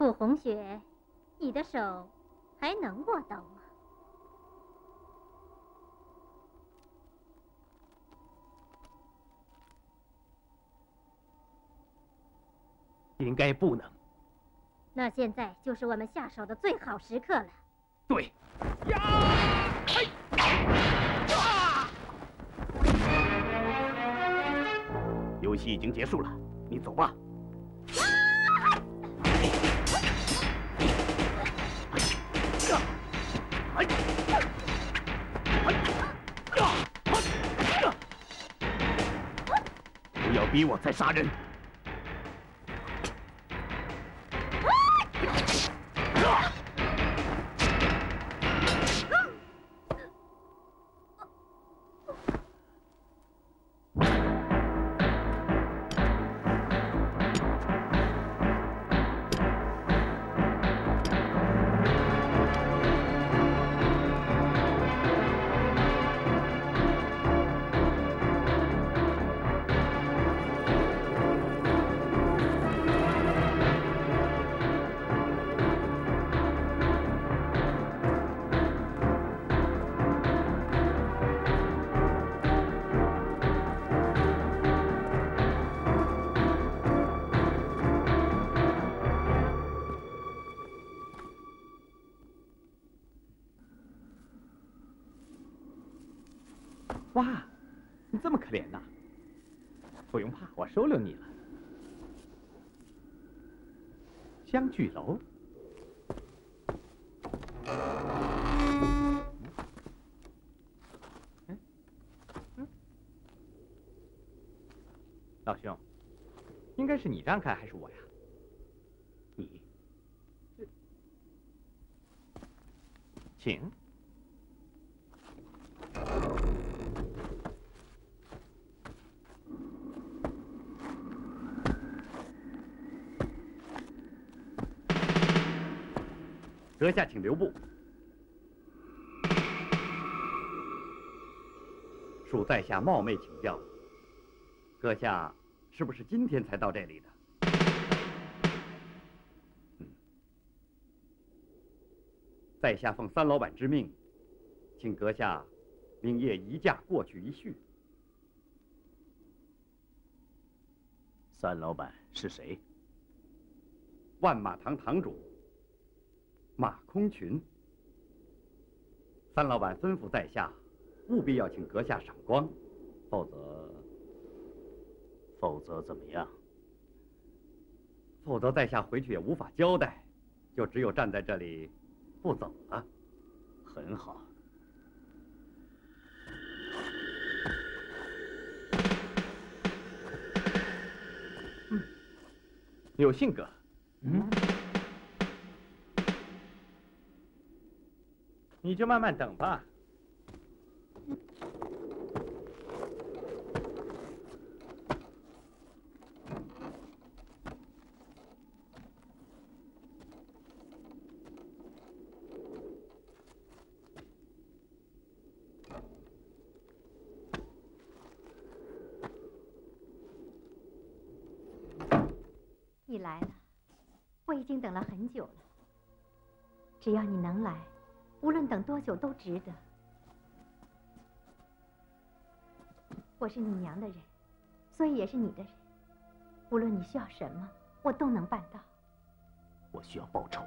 陆红雪，你的手还能握刀吗？ 应该不能。 那现在就是我们下手的最好时刻了。 对，呀，嘿，啊！游戏已经结束了，你走吧。不要逼我再杀人。 哇，你这么可怜呐！不用怕，我收留你了。相聚楼。老兄，应该是你让开还是我呀？你，请。 阁下，请留步。恕在下冒昧请教，阁下是不是今天才到这里的？在下奉三老板之命，请阁下明夜移驾过去一叙。 三老板是谁？ 万马堂堂主。 马空群，三老板吩咐在下，务必要请阁下赏光，否则怎么样？ 否则在下回去也无法交代，就只有站在这里不走了。 很好。 有性格。你就慢慢等吧。 你来了，我已经等了很久了。只要你能来。 无论等多久都值得。我是你娘的人，所以也是你的人。无论你需要什么，我都能办到。 我需要报仇。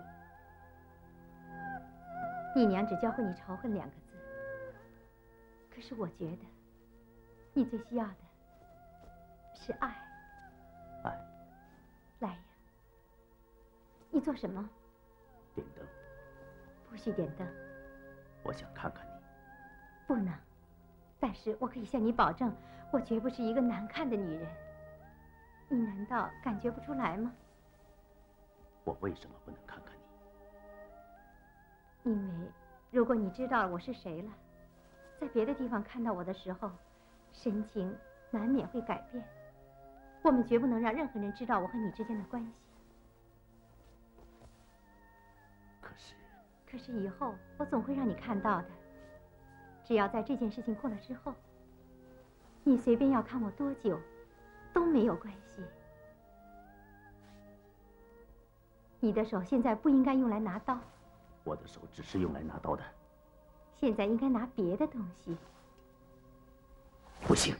你娘只教会你仇恨2个字，可是我觉得，你最需要的是爱。 爱。 来呀，你做什么？ 点灯。 不许点灯！ 我想看看你。 不能，但是我可以向你保证，我绝不是一个难看的女人。你难道感觉不出来吗？ 我为什么不能看看你？ 因为如果你知道我是谁了，在别的地方看到我的时候，神情难免会改变。我们绝不能让任何人知道我和你之间的关系。可是以后我总会让你看到的。只要在这件事情过了之后，你随便要看我多久，都没有关系。 你的手现在不应该用来拿刀， 我的手只是用来拿刀的。 现在应该拿别的东西。 不行。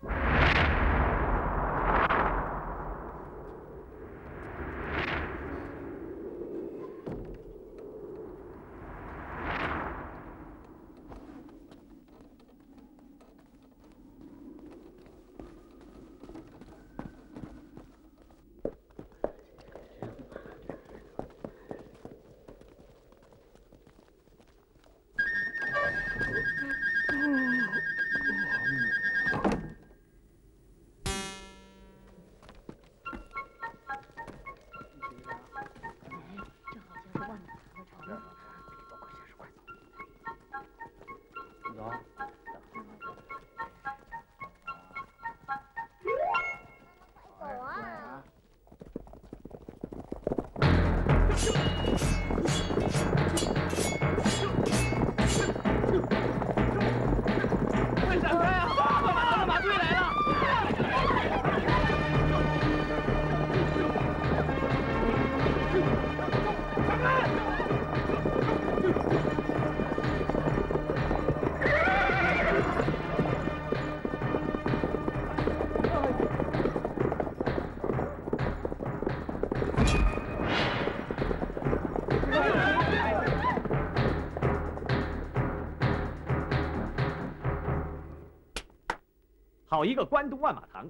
好一个关东万马堂！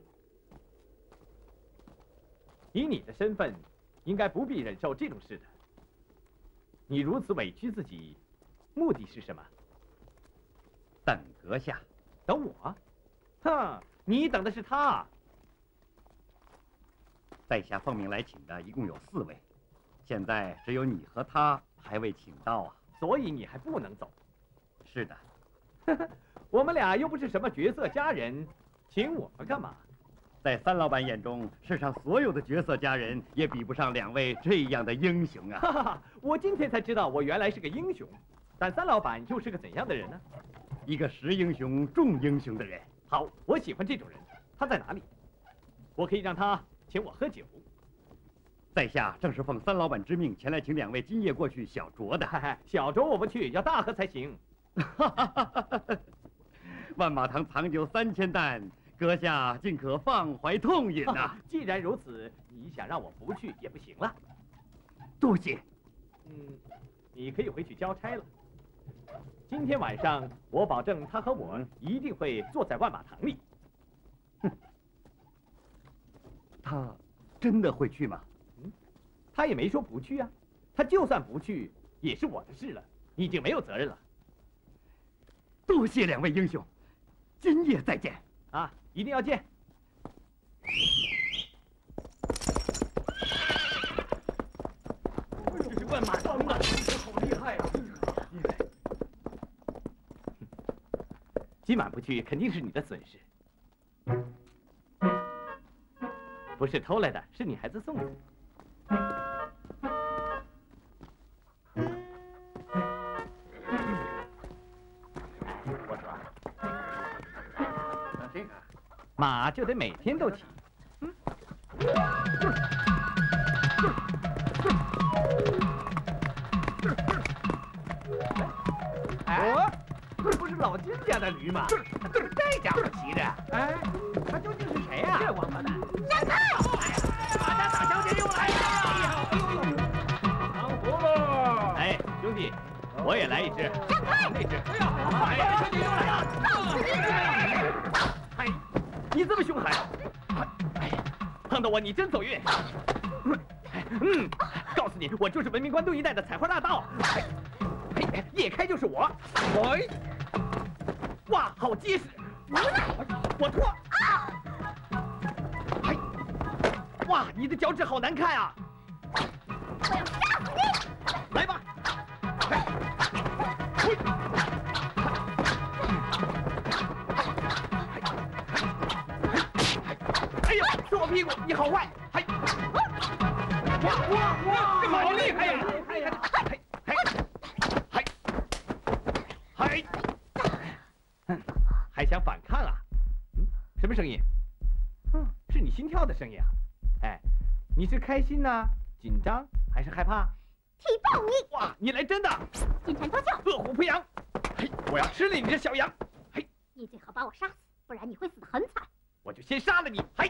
以你的身份，应该不必忍受这种事的。你如此委屈自己，目的是什么？ 等阁下。 等我？哼，你等的是他。 在下奉命来请的一共有4位，现在只有你和他还未请到啊。 所以你还不能走。 是的。 我们俩又不是什么绝色佳人。请我们干嘛？ 在三老板眼中，世上所有的绝色佳人也比不上2位这样的英雄啊！ 哈哈，我今天才知道我原来是个英雄，但三老板又是个怎样的人呢？ 一个识英雄、重英雄的人。 好，我喜欢这种人。他在哪里？我可以让他请我喝酒。 在下正是奉三老板之命前来请2位今夜过去小酌的。 小酌我不去，要大喝才行。 万马堂藏酒3000担。阁下尽可放怀痛饮呐！ 既然如此，你想让我不去也不行了。 多谢。 你可以回去交差了。今天晚上，我保证他和我一定会坐在万马堂里。 他真的会去吗？ 他也没说不去啊。他就算不去，也是我的事了，你就没有责任了。 多谢2位英雄，今夜再见。 啊，一定要见！这是万马堂的，好厉害啊！厉害！今晚不去，肯定是你的损失。不是偷来的，是女孩子送的。我说。这个马就得每天都骑。哎，这不是老金家的驴吗？怎么这家伙骑着？哎，他究竟是谁呀？这王八蛋！让开！马家大小姐又来了！糖葫芦！哎，兄弟，我也来一只。让开！那只。哎呀，马家小姐又来了！告诉你！哎，你这么凶悍！哎，碰到我你真走运。告诉你，我就是文明关东一带的采花大盗。嘿，叶开就是我。喂，哇，好结实！我脱。哎，哇，你的脚趾好难看啊！我要杀死你！来吧！哎呀，左屁股，你好坏！嘿，哇，这好厉害呀！还想反抗啊？什么声音？是你心跳的声音啊！哎，你是开心呢、紧张还是害怕？ 踢爆你！ 哇，你来真的！ 金蝉脱壳， 饿虎扑羊。嘿，我要吃了你这小羊！嘿， 你最好把我杀死，不然你会死得很惨。 我就先杀了你！嘿，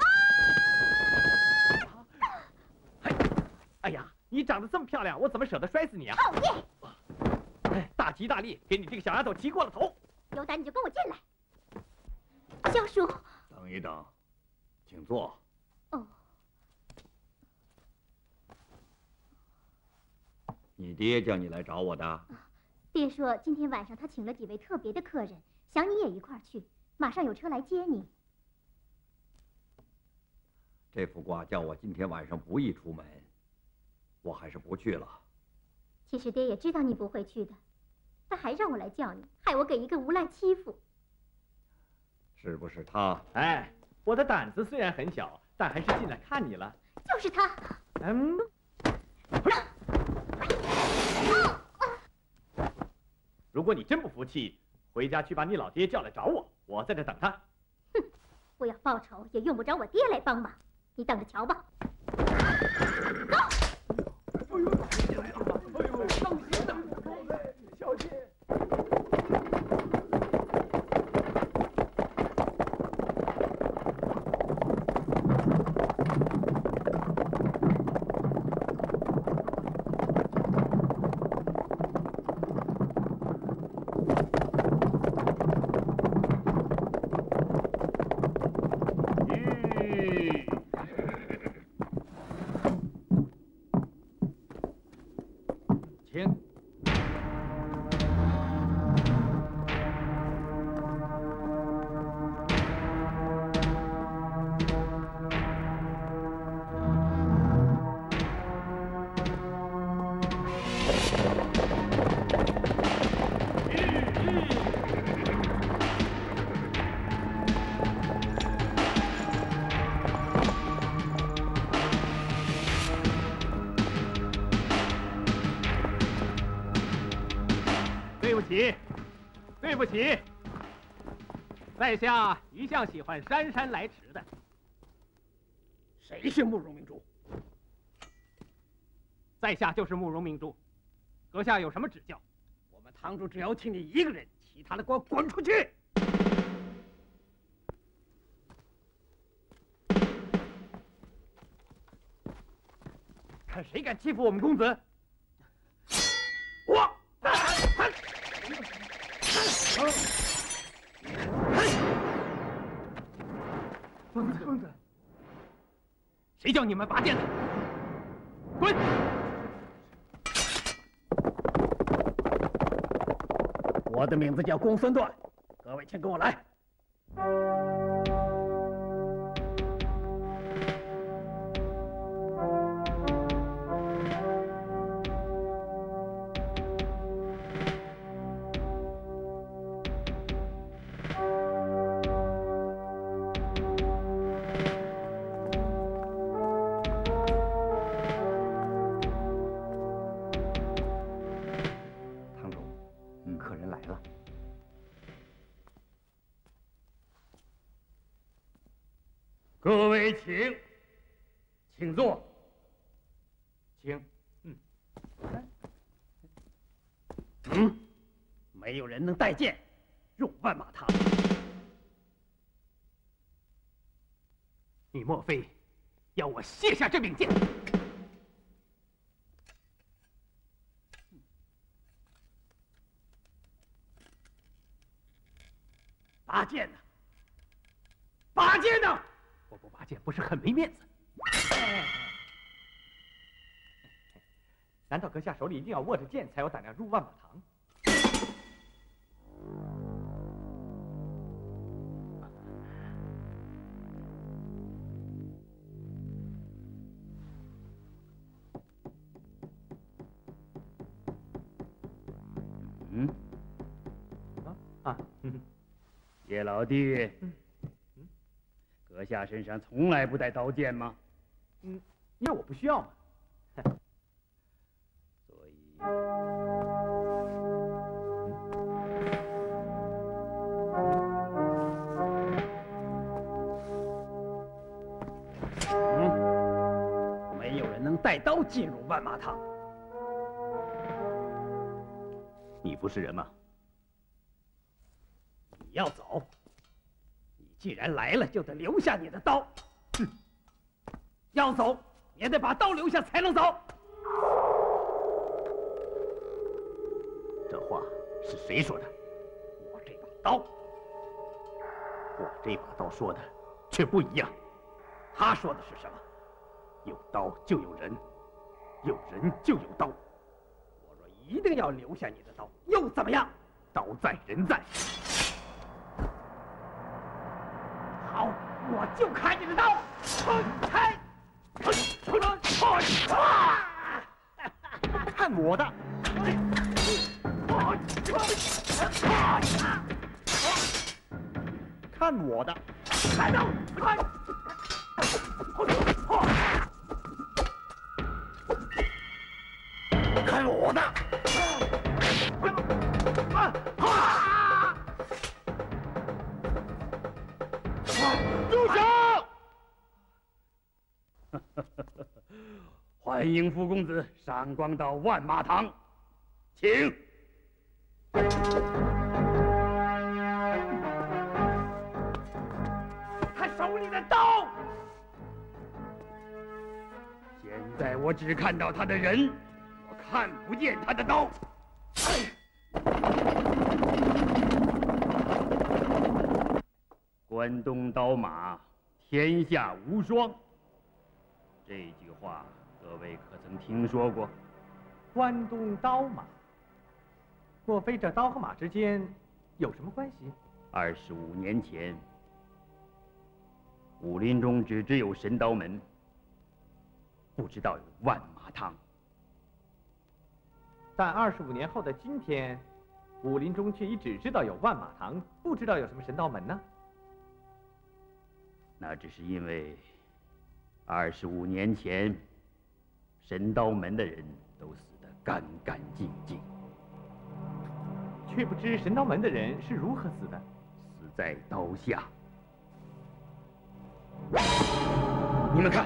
嘿，哎呀，你长得这么漂亮，我怎么舍得摔死你啊？ 讨厌！ 哎，大吉大利，给你这个小丫头骑过了头。 有胆你就跟我进来。萧叔， 等一等，请坐。 哦， 你爹叫你来找我的？ 爹说今天晚上他请了几位特别的客人，想你也一块儿去，马上有车来接你。 这幅卦叫我今天晚上不宜出门，我还是不去了。 其实爹也知道你不会去的，他还让我来叫你，害我给一个无赖欺负。 是不是他？ 哎，我的胆子虽然很小，但还是进来看你了。 就是他。 嗯。如果你真不服气，回家去把你老爹叫来找我，我在这等他。 哼，我要报仇也用不着我爹来帮忙，你等着瞧吧。 起来了！哎呦，当心呐！小心！对不起，在下一向喜欢姗姗来迟的。谁是慕容明珠？在下就是慕容明珠，阁下有什么指教？我们堂主只要请你一个人，其他的给我滚出去！看谁敢欺负我们公子！我。疯子！谁叫你们拔剑的？滚！我的名字叫公孙段，各位请跟我来。各位请坐，请。没有人能带剑入万马堂。你莫非要我卸下这柄剑？拔剑呢？拔剑呢？我不拔剑不是很没面子？难道阁下手里一定要握着剑才有胆量入万马堂？ 叶老弟，阁下身上从来不带刀剑吗？ 因为我不需要嘛。 所以，没有人能带带刀进入万马堂。 你不是人吗？ 你要走，你既然来了，就得留下你的刀。哼，要走也得把刀留下才能走。 这话是谁说的？ 我这把刀， 我这把刀说的却不一样。 他说的是什么？ 有刀就有人，有人就有刀。 我若一定要留下你的刀，又怎么样？ 刀在人在。 好，我就看你的刀。 看我的！看我的！ 来刀！ 看我的！住手！ 欢迎傅公子上光到万马堂，请。 他手里的刀。 现在我只看到他的人，我看不见他的刀。关东刀马，天下无双。这句话各位可曾听说过？ 关东刀马，莫非这刀和马之间有什么关系 25年前，武林中只知有神刀门，不知道有万马堂。 但25年后的今天，武林中却已只知道有万马堂，不知道有什么神刀门呢？ 那只是因为25年前，神刀门的人都死得干干净净， 却不知神刀门的人是如何死的。 死在刀下。你们看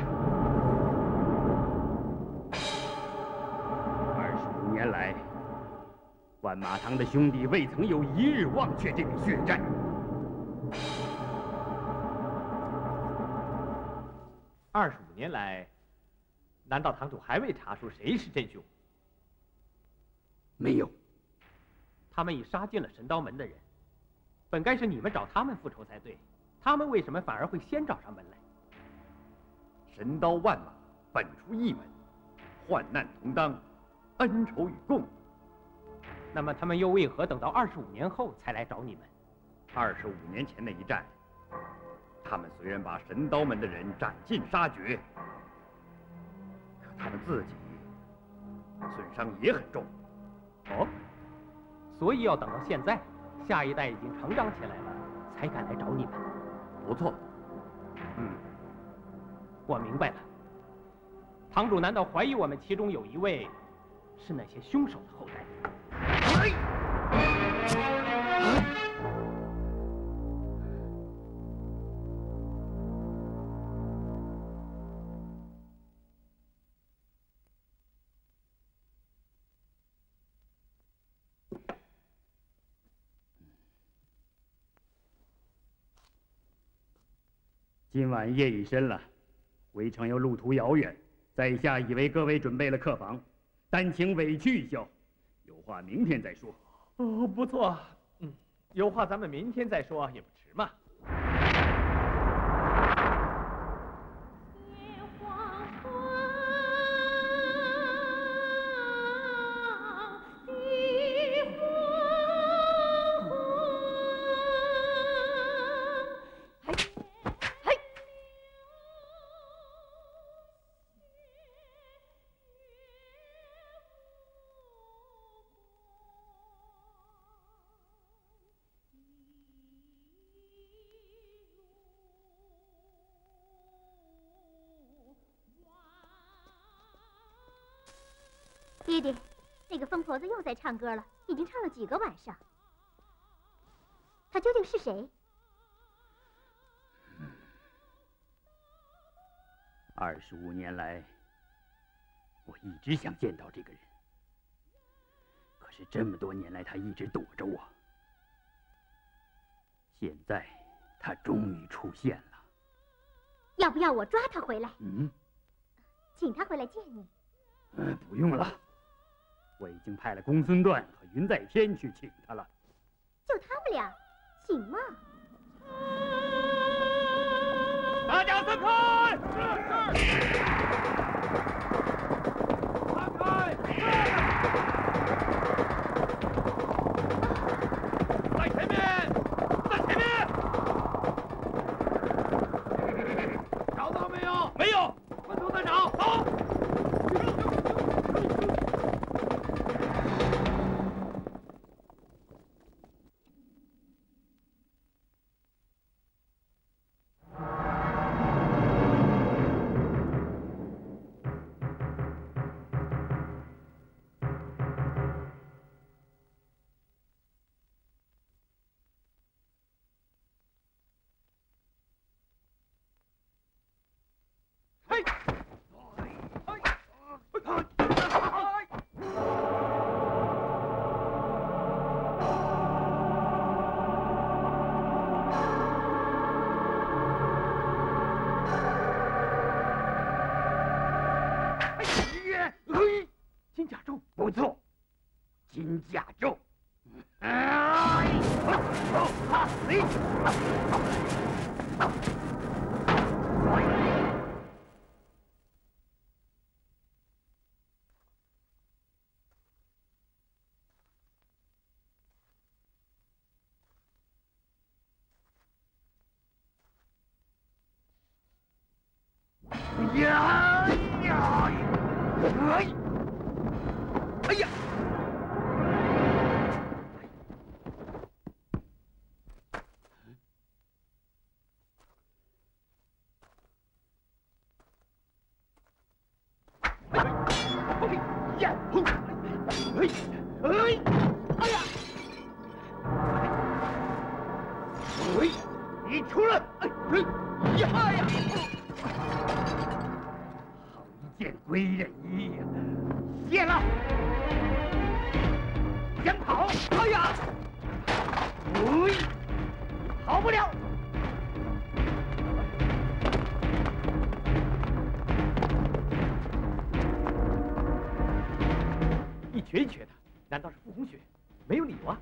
，25年来，万马堂的兄弟未曾有一日忘却这笔血债。 25年来，难道堂主还未查出谁是真凶？ 没有。 他们已杀尽了神刀门的人，本该是你们找他们复仇才对，他们为什么反而会先找上门来？ 神刀万马本出一门，患难同当，恩仇与共。 那么他们又为何等到25年后才来找你们 ？25年前那一战，他们虽然把神刀门的人斩尽杀绝，可他们自己损伤也很重。 哦，所以要等到现在，下一代已经成长起来了，才敢来找你们。 不错。 我明白了。堂主难道怀疑我们其中有一位是那些凶手的后代？ 今晚夜已深了，回城又路途遥远，在下已为各位准备了客房，但请委屈一笑，有话明天再说。 哦，不错，有话咱们明天再说也不迟嘛。 爹爹，那个疯婆子又在唱歌了，已经唱了几个晚上。她究竟是谁 ？25年来， 我一直想见到这个人，可是这么多年来他一直躲着我。现在他终于出现了。 要不要我抓他回来？ 请他回来见你。 不用了，我已经派了公孙段和云在天去请他了。 就他们俩，行吗？ 大家散开！散开！在前面，在前面！找到没有？没有，我们都在找，走！ 金甲胄，不错，金甲胄。 你出来！好一件归人衣呀！谢了，先跑！哎呀，跑不了！ 一瘸一瘸的，难道是傅红雪？没有理由啊！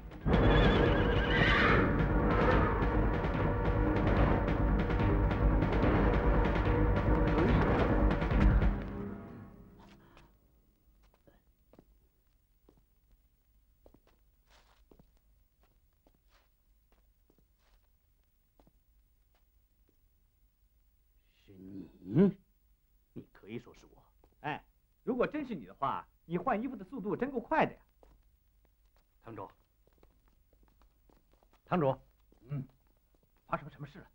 是你？ 你可以说是我。哎，如果真是你的话，你换衣服的速度真够快的呀。 堂主，堂主， 发生什么事了？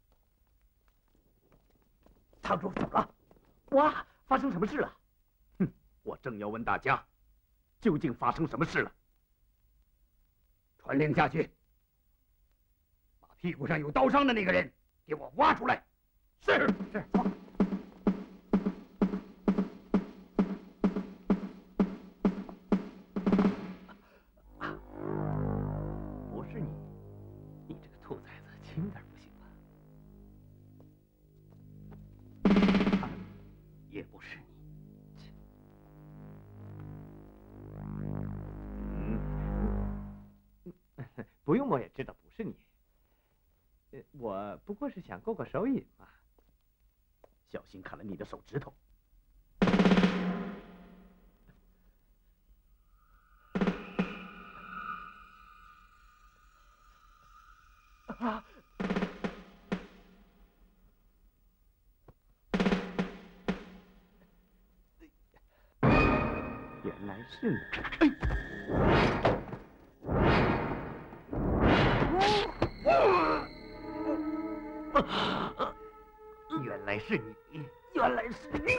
堂主怎么了？哇，发生什么事了？哼，我正要问大家，究竟发生什么事了？ 传令下去，把屁股上有刀伤的那个人给我挖出来。是，走。 不是你，你这个兔崽子，轻点不行吗？ 也不是你。不用摸也知道不是你。我不过是想过过手瘾嘛。 小心砍了你的手指头。 啊！原来是你！ 原来是你！ 原来是你！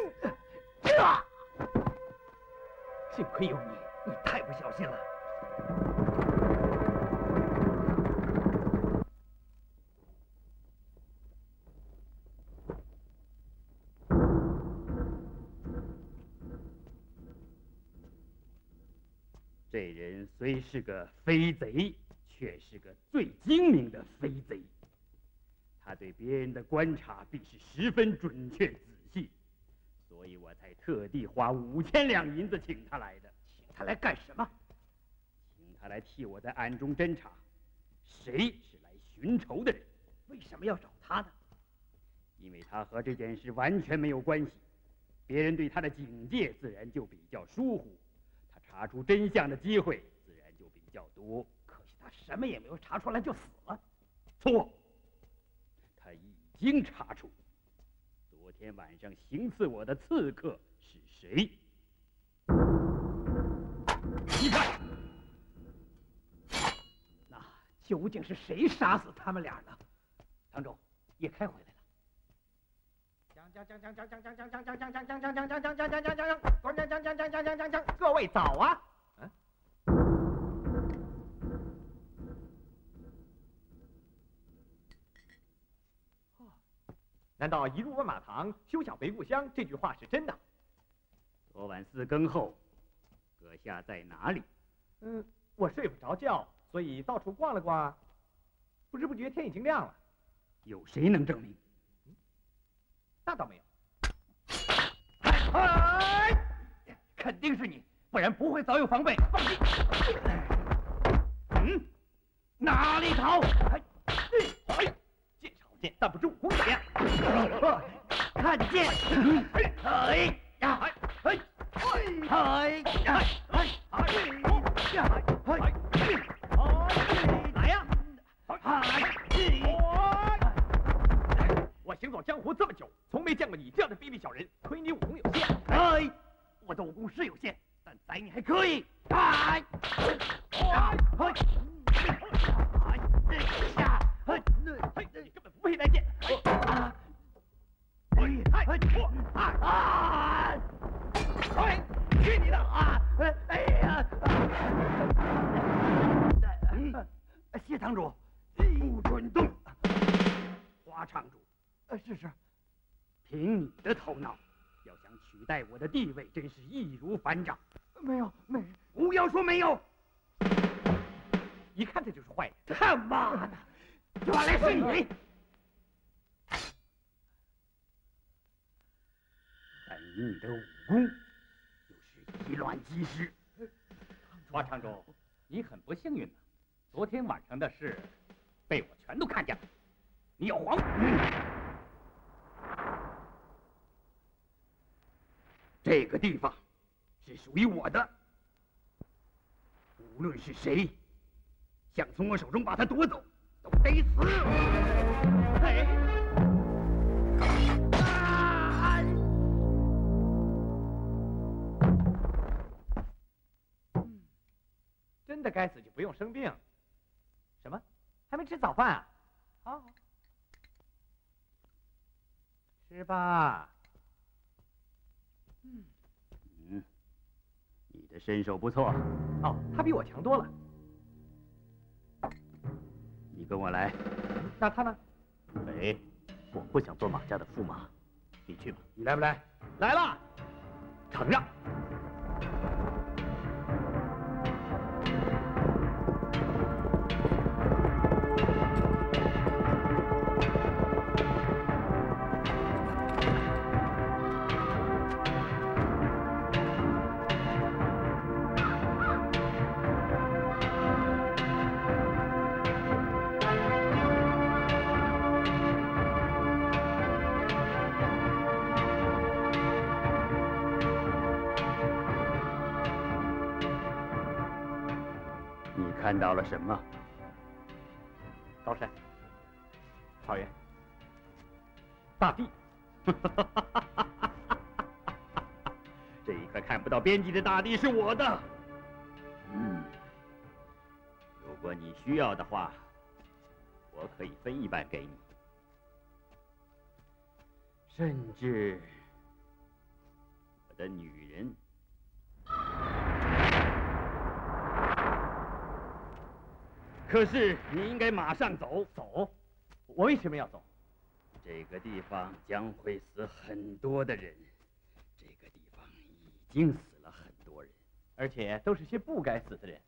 幸亏有你， 你太不小心了。 这人虽是个飞贼，却是个最精明的飞贼。他对别人的观察必是十分准确仔细，所以我才特地花5000两银子请他来的。 请他来干什么？ 请他来替我在暗中侦查，谁是来寻仇的人。 为什么要找他呢？ 因为他和这件事完全没有关系，别人对他的警戒自然就比较疏忽，他查出真相的机会自然就比较多。 可惜他什么也没有查出来就死了。 错，他已经查出，昨天晚上行刺我的刺客是谁。批判。 那究竟是谁杀死他们俩呢？ 堂主，叶开回来了。 各位早啊！难道一入万马堂，休想回故乡这句话是真的？ 昨晚4更后，阁下在哪里？ 我睡不着觉，所以到处逛了逛。不知不觉天已经亮了。 有谁能证明？ 那倒没有。 肯定是你，不然不会早有防备。放屁！哪里逃？ 见少见，但不知武功怎么样。 看见！ 来呀！我行走江湖这么久，从没见过你这样的卑鄙小人，亏你武功有限。 我的武功是有限，但宰你还可以。 你根本不配来见。 去你的！谢堂主， 不准动！花场主， 是。 凭你的头脑，要想取代我的地位，真是易如反掌。 没， 不要说没有。 一看这就是坏人。 他妈的，原来是你！ 但以你的武功，又是以卵击石。 花场主，你很不幸运呢。昨天晚上的事，被我全都看见了。你要还我？ 这个地方是属于我的，无论是谁，想从我手中把它夺走，都得死！ 真的该死就不用生病。什么？还没吃早饭啊？好，吃吧。 你的身手不错。 哦，他比我强多了。 你跟我来。 那他呢？ 我不想做马家的驸马，你去吧。 你来不来？ 来了，承让。 看到了什么？ 高山、草原、大地。 这一块看不到边际的大地是我的。如果你需要的话，我可以分一半给你，甚至我的女人。可是你应该马上走。 走？我为什么要走？ 这个地方将会死很多的人，这个地方已经死了很多人。 而且都是些不该死的人。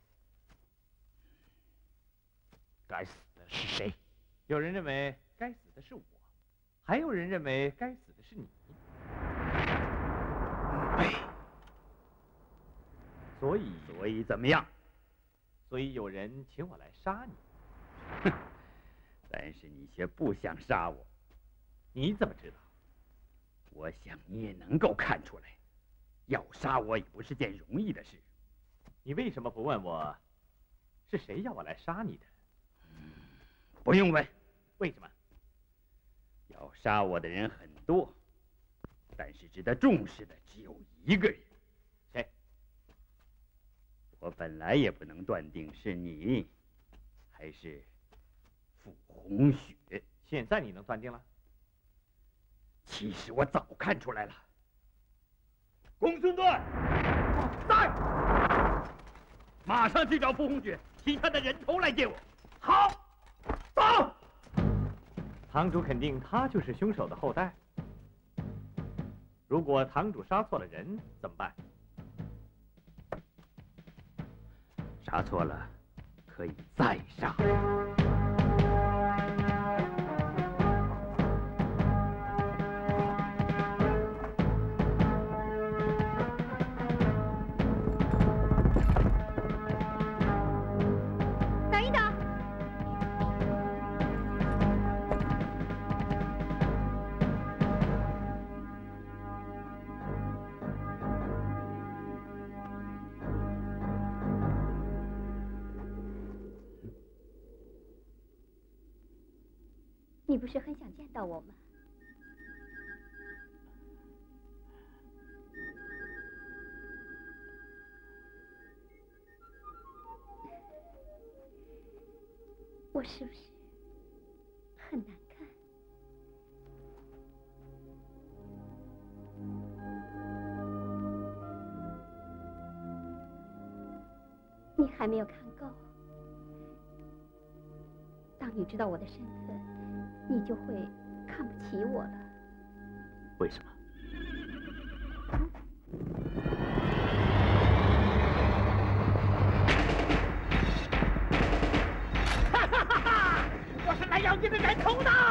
该死的是谁？ 有人认为该死的是我，还有人认为该死的是你。所以怎么样？ 所以有人请我来杀你。 哼，但是你却不想杀我。 你怎么知道？ 我想你也能够看出来，要杀我也不是件容易的事。 你为什么不问我，是谁要我来杀你的？ 不用问。 为什么？ 要杀我的人很多，但是值得重视的只有一个人。 谁？ 我本来也不能断定是你，还是傅红雪。 现在你能断定了？ 其实我早看出来了。公孙段，在，马上去找傅红雪，提他的人头来见我。好，走。 堂主肯定他就是凶手的后代。如果堂主杀错了人怎么办？ 杀错了，可以再杀。 等一等，你不是很想见到我吗？我是不是很难看？你还没有看够。当你知道我的身份，你就会看不起我了。 为什么？ 哈哈哈哈！我是来要你的人头的。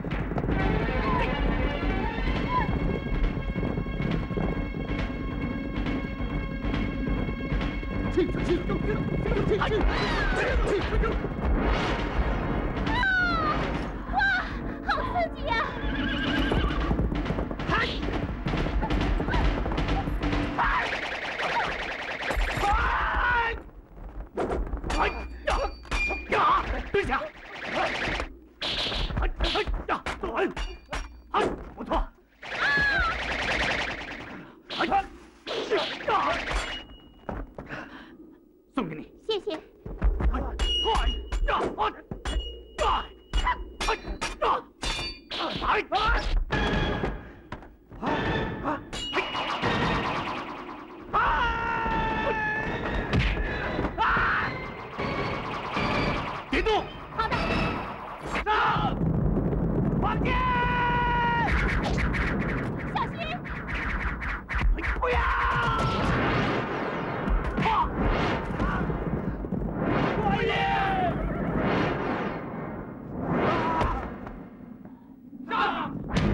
哇，好刺激呀！ 蹲下！坐稳！不错。送给你。 谢谢。 别动！ 好的。 上！往前！ 小心！ 不要！快点！上！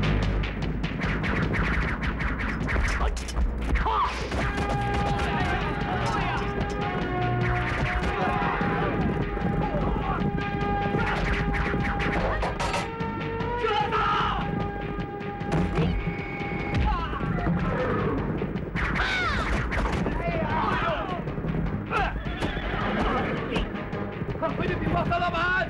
回去禀报三老板。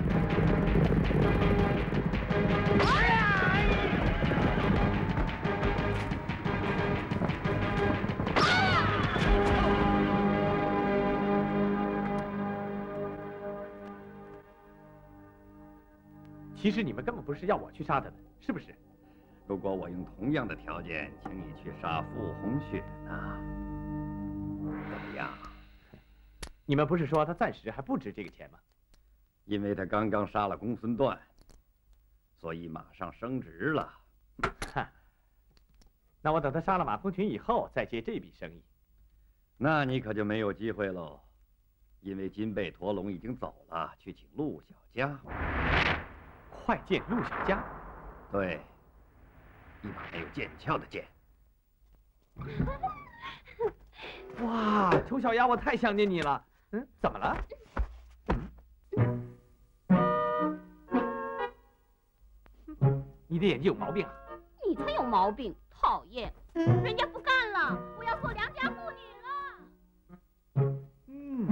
其实你们根本不是要我去杀他的，是不是？ 如果我用同样的条件请你去杀傅红雪呢？怎么样？ 你们不是说他暂时还不值这个钱吗？ 因为他刚刚杀了公孙段，所以马上升职了。 哈，那我等他杀了马空群以后再接这笔生意。 那你可就没有机会喽，因为金背驼龙已经走了，去请陆小佳。 快见陆小佳。 对，一把没有剑鞘的剑。 哇，丑小鸭，我太想念你了。怎么了？你的眼睛有毛病啊！ 你才有毛病，讨厌！人家不干了，我要做良家妇女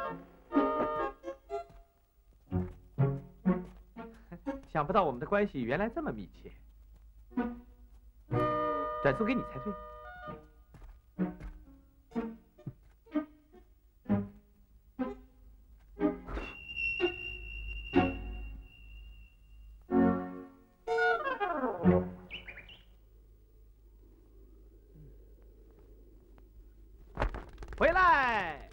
了。想不到我们的关系原来这么密切，转送给你才对。回来！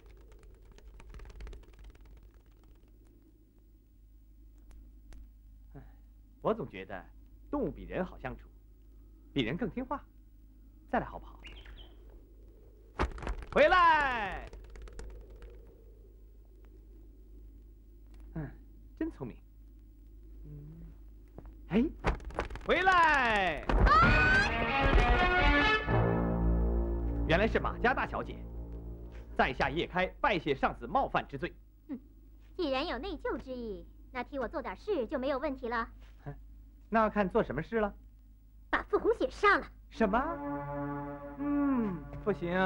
我总觉得动物比人好相处，比人更听话。再来好不好？回来！真聪明。哎，回来！原来是马家大小姐。在下叶开拜谢上司冒犯之罪。 既然有内疚之意，那替我做点事就没有问题了。 那要看做什么事了。 把傅红雪杀了。 什么？不行。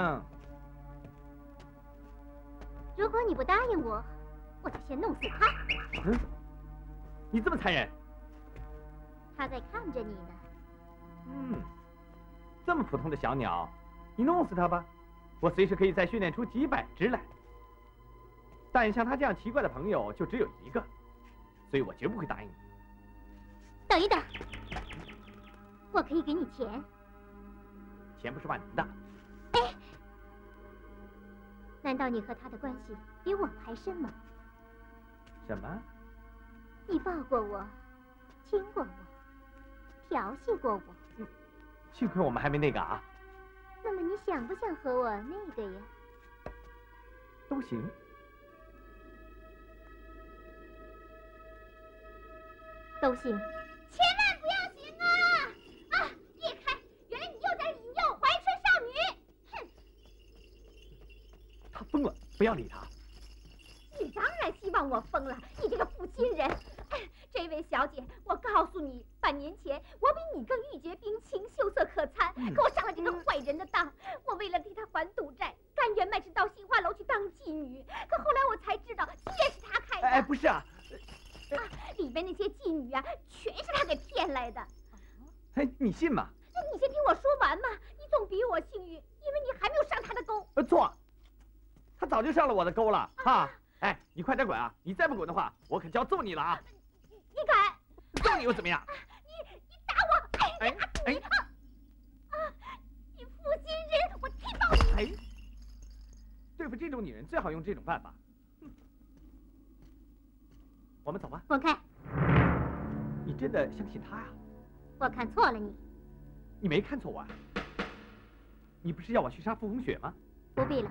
如果你不答应我，我就先弄死他。 你这么残忍？ 他在看着你呢。 这么普通的小鸟，你弄死它吧。我随时可以再训练出几百只来，但像他这样奇怪的朋友就只有一个，所以我绝不会答应你。 等一等，我可以给你钱。 钱不是万能的。 哎，难道你和他的关系比我还深吗？ 什么？ 你抱过我，亲过我，调戏过我。 幸亏我们还没那个啊。 那么你想不想和我那个呀？ 都行。 都行。 千万不要行啊！叶开，原来你又在引诱怀春少女！哼！ 他疯了，不要理他。 你当然希望我疯了，你这个负心人！这位小姐，我告诉你，半年前我比你更玉洁冰清、秀色可餐，可我上了这个坏人的当。我为了替他还赌债，甘愿卖身到杏花楼去当妓女。可后来我才知道，妓院是他开的。 不是啊， 里面那些妓女啊，全是他给骗来的。 你信吗？ 你先听我说完嘛，你总比我幸运，因为你还没有上他的钩。 错，他早就上了我的钩了哈。你快点滚啊！你再不滚的话，我可就要揍你了啊！ 你敢？ 揍你又怎么样？ 你打我！你负心人，我踢爆你！ 对付这种女人最好用这种办法。我们走吧。 滚开！ 你真的相信他呀？ 我看错了你。 你没看错我啊？你不是要我去杀傅红雪吗？ 不必了。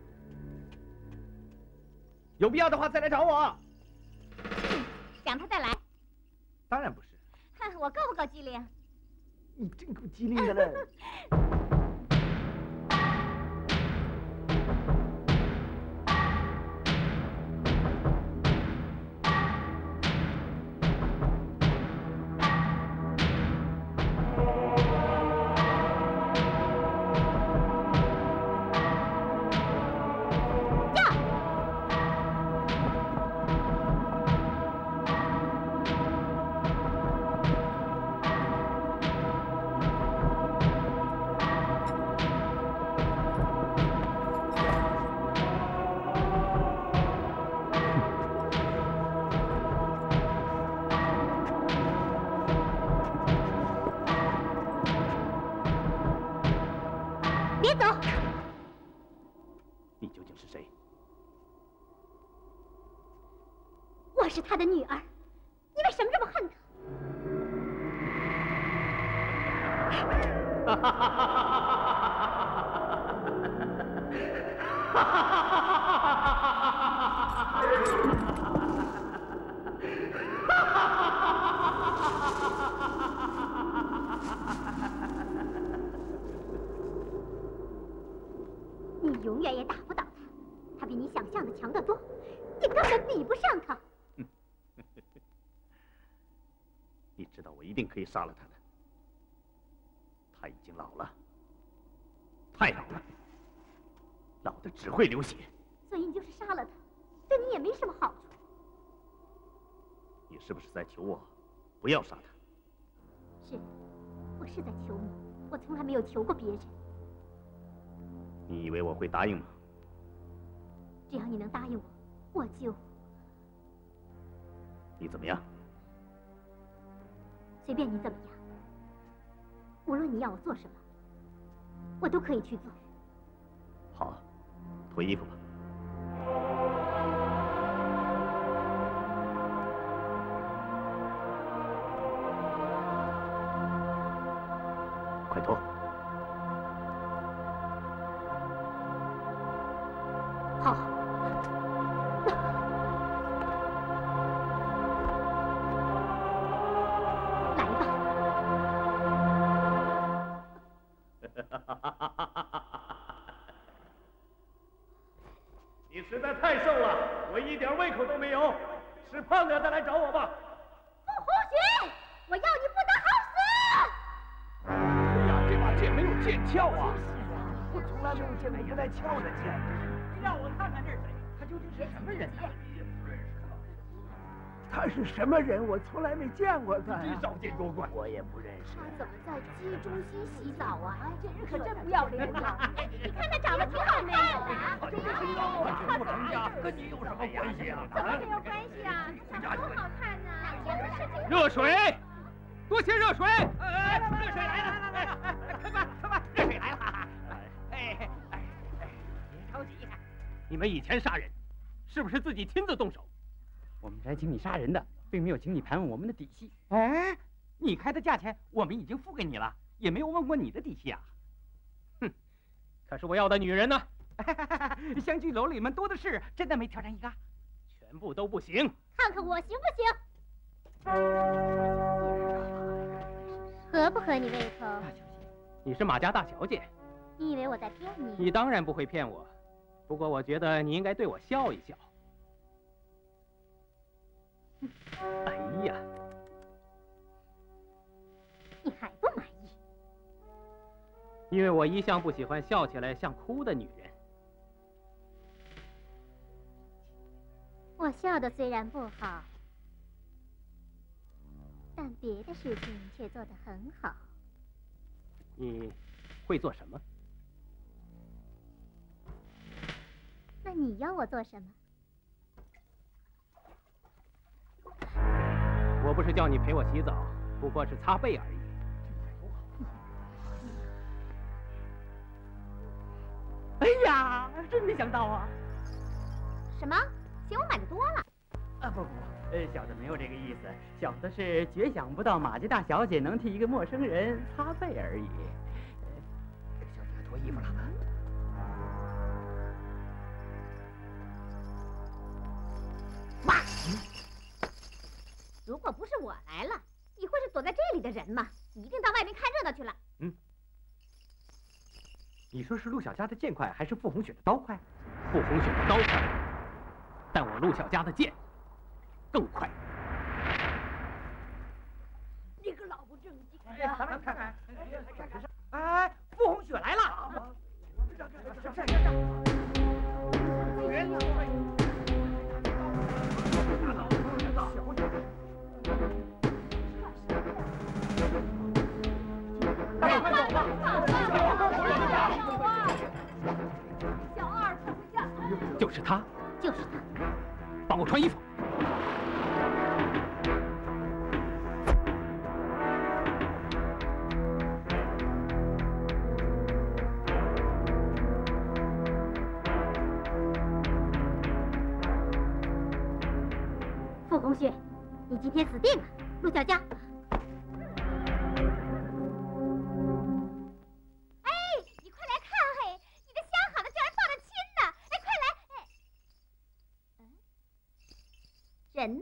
有必要的话再来找我。 想他再来？ 当然不是。 我够不够机灵？ 你真够机灵的嘞。 别走！ 你究竟是谁？ 我是他的女儿，你为什么这么恨他？ 你永远也打不倒他，他比你想象的强得多，你根本比不上他。 你知道我一定可以杀了他的。他已经老了，太老了，老的只会流血。 所以你就是杀了他，对你也没什么好处。 你是不是在求我不要杀他？ 是，我是在求你，我从来没有求过别人。 你以为我会答应吗？ 只要你能答应我，我就…… 你怎么样？ 随便你怎么样，无论你要我做什么，我都可以去做。 好，脱衣服吧。快脱！ 好。 你实在太瘦了，我一点胃口都没有。吃胖点再来找我吧。 傅红雪，我要你不得好死！ 哎呀，这把剑没有剑鞘啊！ 是啊，我从来没有见过一个带鞘的剑。 你让我看看这是谁，他究竟是什么人呀？ 他是什么人？我从来没见过他呀。 少见多怪， 我也不认识。 他怎么在街中心洗澡啊？这人可真不要脸呐！你看他长得挺好看的啊！ 这就是老板不成家，跟你有什么关系啊？ 怎么没有关系啊？他长得多好看呐！ 热水，多些热水。 哎，热水来了，来了，快快快快，热水来了！哎，别着急。 你们以前杀人，是不是自己亲自动手？ 我们是来请你杀人的，并没有请你盘问我们的底细。 哎，你开的价钱我们已经付给你了，也没有问过你的底细啊。 哼，可是我要的女人呢？ 相聚楼里面多的是，真的没挑战一个？ 全部都不行。 看看我行不行？合不合你胃口？ 你是马家大小姐， 你以为我在骗你？ 你当然不会骗我。不过我觉得你应该对我笑一笑。哎呀， 你还不满意？ 因为我一向不喜欢笑起来像哭的女人。 我笑的虽然不好，但别的事情却做得很好。 你会做什么？ 那你要我做什么？ 我不是叫你陪我洗澡，不过是擦背而已。 哎呀，真没想到啊！ 什么？嫌我买的多了？ 啊不，小的没有这个意思，小的是绝想不到马家大小姐能替一个陌生人擦背而已。 小姐脱衣服了。妈！ 如果不是我来了，你会是躲在这里的人吗？你一定到外面看热闹去了。 你说是陆小家的剑快，还是傅红雪的刀快？ 傅红雪的刀快，但我陆小家的剑更快。 你个老不正经的！ 咱们看看。哎，傅红雪来了！ 就是他， 就是他， 帮我穿衣服。 傅红雪，你今天死定了，陆小佳。哎，你快来看嘿，你的相好的竟然抱着亲呢！哎， 人呢？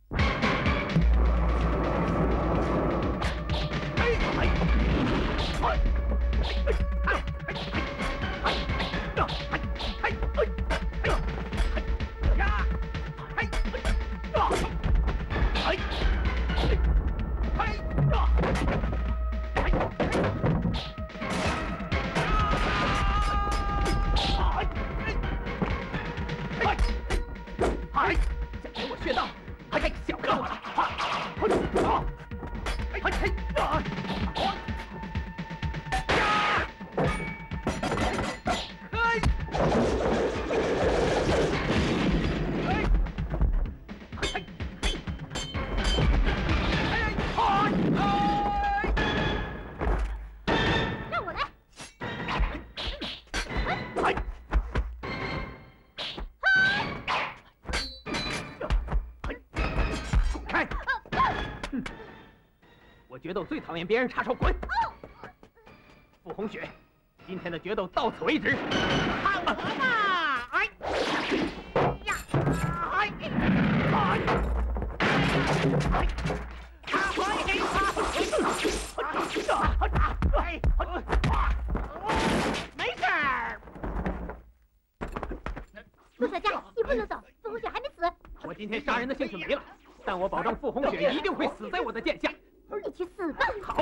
决斗最讨厌别人插手，滚！傅红雪，今天的决斗到此为止。看我吧！哎呀！哎！没事儿。 陆小佳，你不能走，傅红雪还没死。 我今天杀人的兴趣没了，但我保证傅红雪一定会死在我的剑下。 你去死吧！ 好，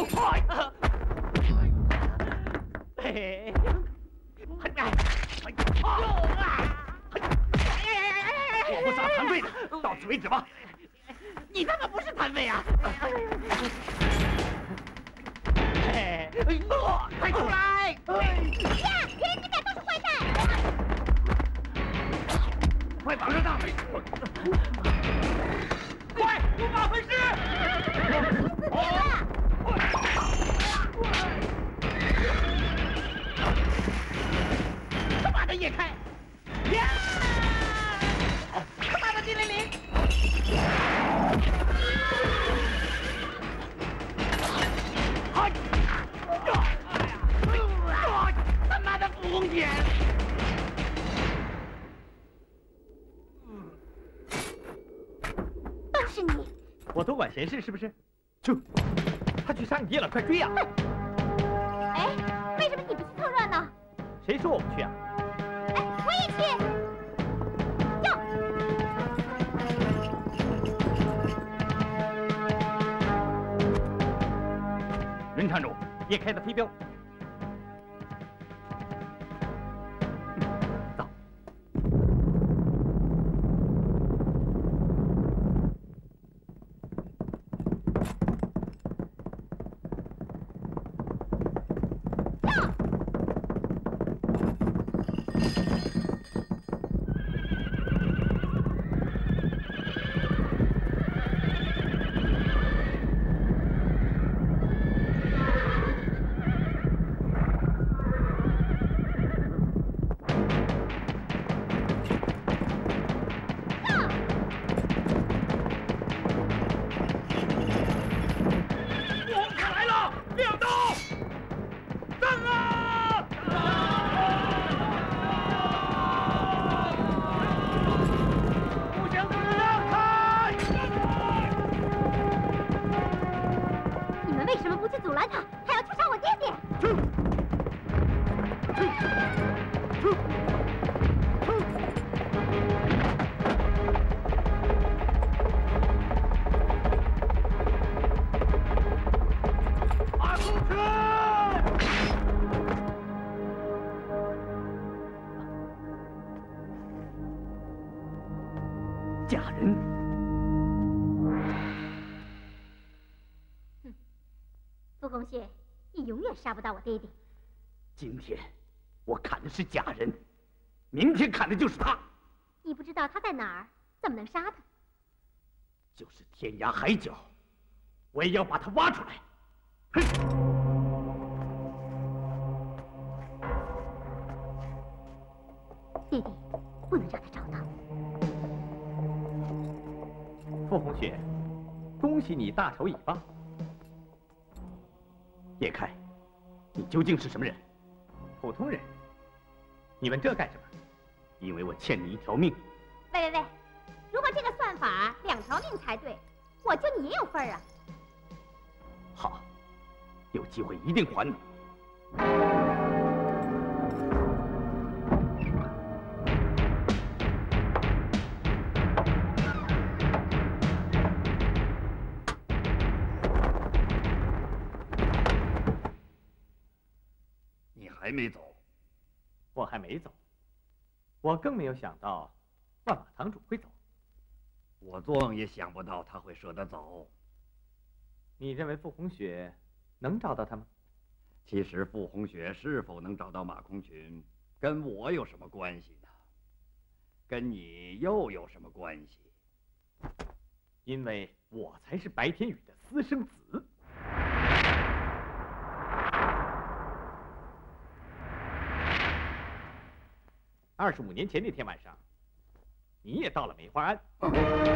我不杀残废的，到此为止吧。 你他妈不是残废啊！快出来！ 呀，人你们都是坏蛋！ 快绑上他！ 快，无法分尸！ 他妈的，叶开！呀！他妈的，金玲玲！他妈的，傅红雪！ 都是你！ 我多管闲事是不是？就，他去杀你爹了，快追呀！ 哎，为什么你不去凑热闹？ 谁说我不去啊？ 哎，我也去。哟！ 云禅主， 叶开的飞镖。走。 假人。 傅红雪，你永远杀不到我爹爹。 今天我砍的是假人，明天砍的就是他。 你不知道他在哪儿，怎么能杀他？ 就是天涯海角，我也要把他挖出来。哼！ 爹爹，不能让他找到。 傅红雪，恭喜你大仇已报。 叶开，你究竟是什么人？ 普通人。你问这干什么？ 因为我欠你一条命。 喂，如果这个算法，2条命才对。我救你也有份儿啊。 好，有机会一定还你。 你还没走？ 我还没走，我更没有想到万马堂主会走。 我做梦也想不到他会舍得走。 你认为傅红雪能找到他吗？ 其实傅红雪是否能找到马空群，跟我有什么关系呢？跟你又有什么关系？ 因为我才是白天宇的私生子。25年前那天晚上，你也到了梅花庵。我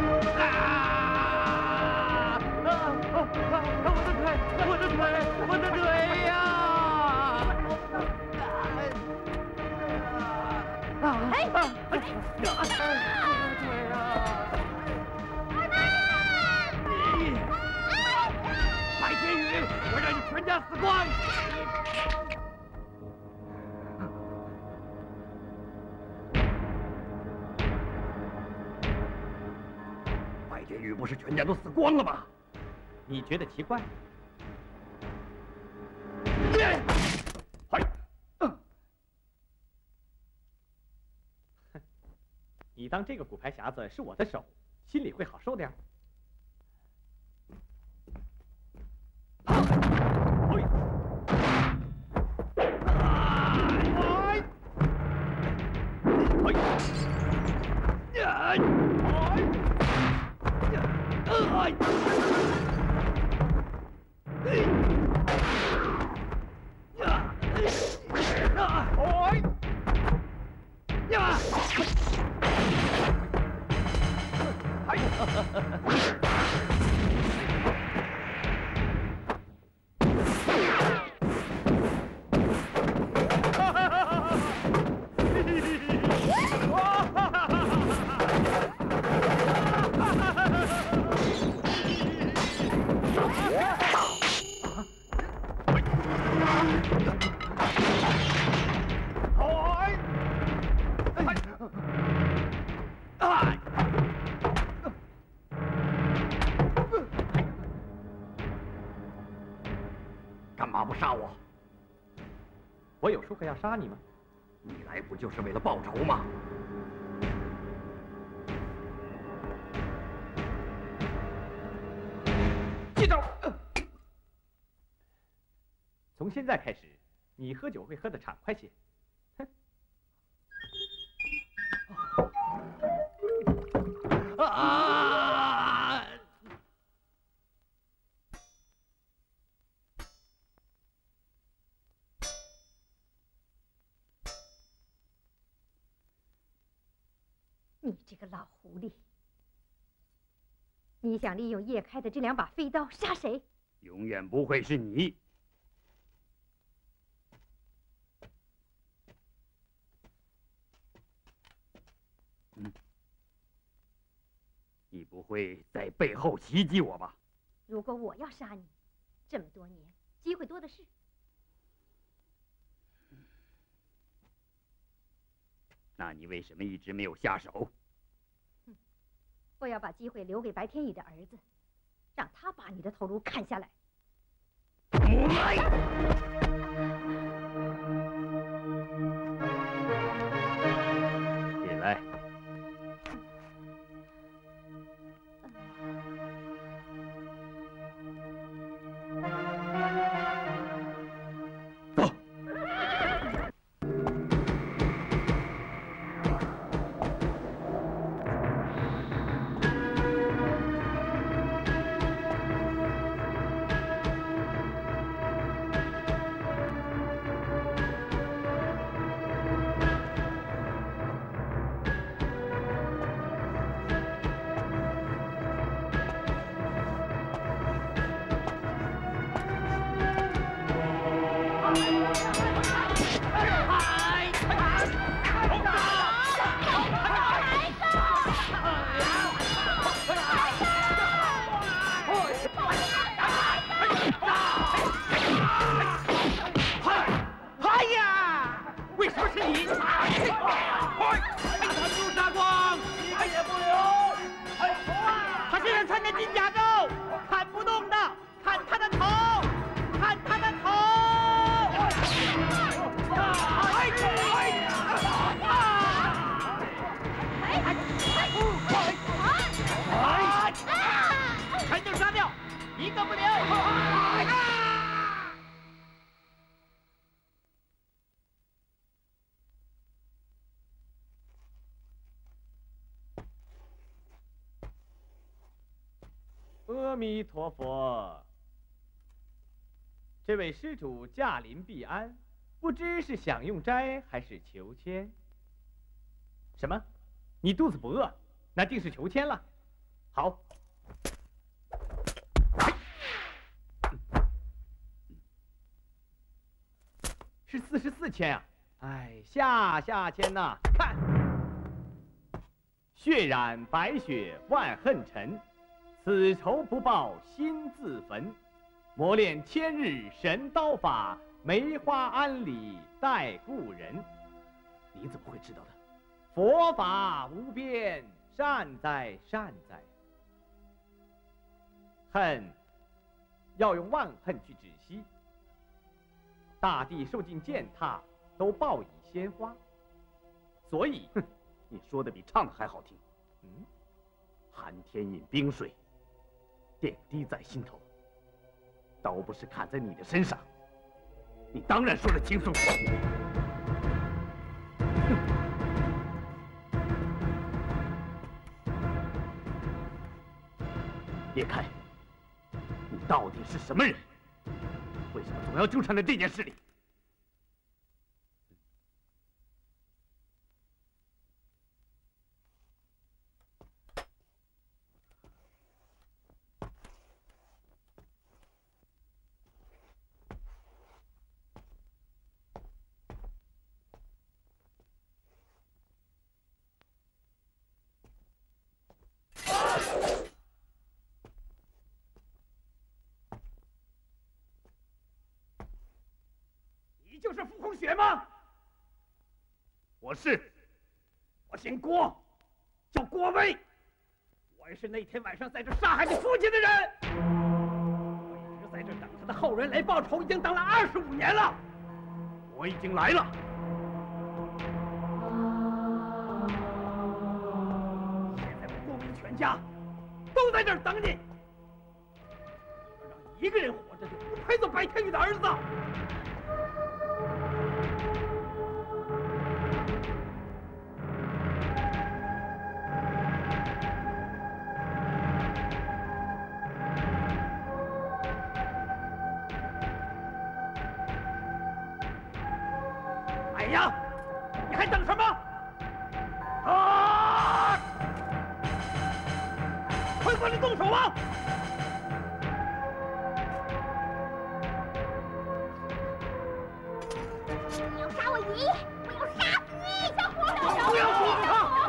的腿呀！ 白天宇，我让你全家死光！白天宇不是全家都死光了吗？ 你觉得奇怪？你当这个骨牌匣子是我的手，心里会好受点。 干嘛不杀我？ 我有说过要杀你吗？ 你来不就是为了报仇吗？ 记住，从现在开始，你喝酒会喝得畅快些。哼！啊！ 你这个老狐狸！你想利用叶开的这2把飞刀杀谁？ 永远不会是你。你不会在背后袭击我吧？ 如果我要杀你，这么多年机会多的是。 那你为什么一直没有下手？ 我要把机会留给白天宇的儿子，让他把你的头颅砍下来。 起来。走。 不了！ 阿弥陀佛，这位施主驾临必安，不知是想用斋还是求签？什么？你肚子不饿？那定是求签了。好，是44签啊！哎，下签呐，看，血染白雪万恨沉。此仇不报心自焚，磨练千日神刀法，梅花庵里待故人。 你怎么会知道的？ 佛法无边，善哉善哉。恨要用万恨去止息。大地受尽践踏，都报以鲜花，所以， 你说的比唱的还好听。寒天饮冰水。点滴在心头，刀不是砍在你的身上，你当然说得轻松。叶开，你到底是什么人？为什么总要纠缠在这件事里？ 你就是傅红雪吗？ 我是， 我姓郭，叫郭威，我也是那天晚上在这杀害你父亲的人。我一直在这等他的后人来报仇，已经等了25年了。 我已经来了。 现在我郭威全家都在这儿等你。让一个人活着就不配做白天宇的儿子。哎呀，你还等什么？啊！快过来动手吧！ 你要杀我爷爷，我要杀死你！小伙子， 不要阻止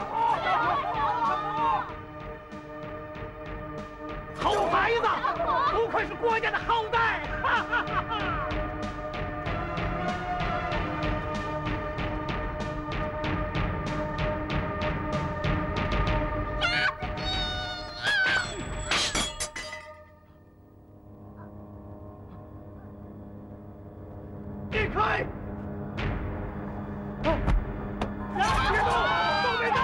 他！好孩子，不愧是国家的后代！哈哈哈哈！离开！别动！都别动！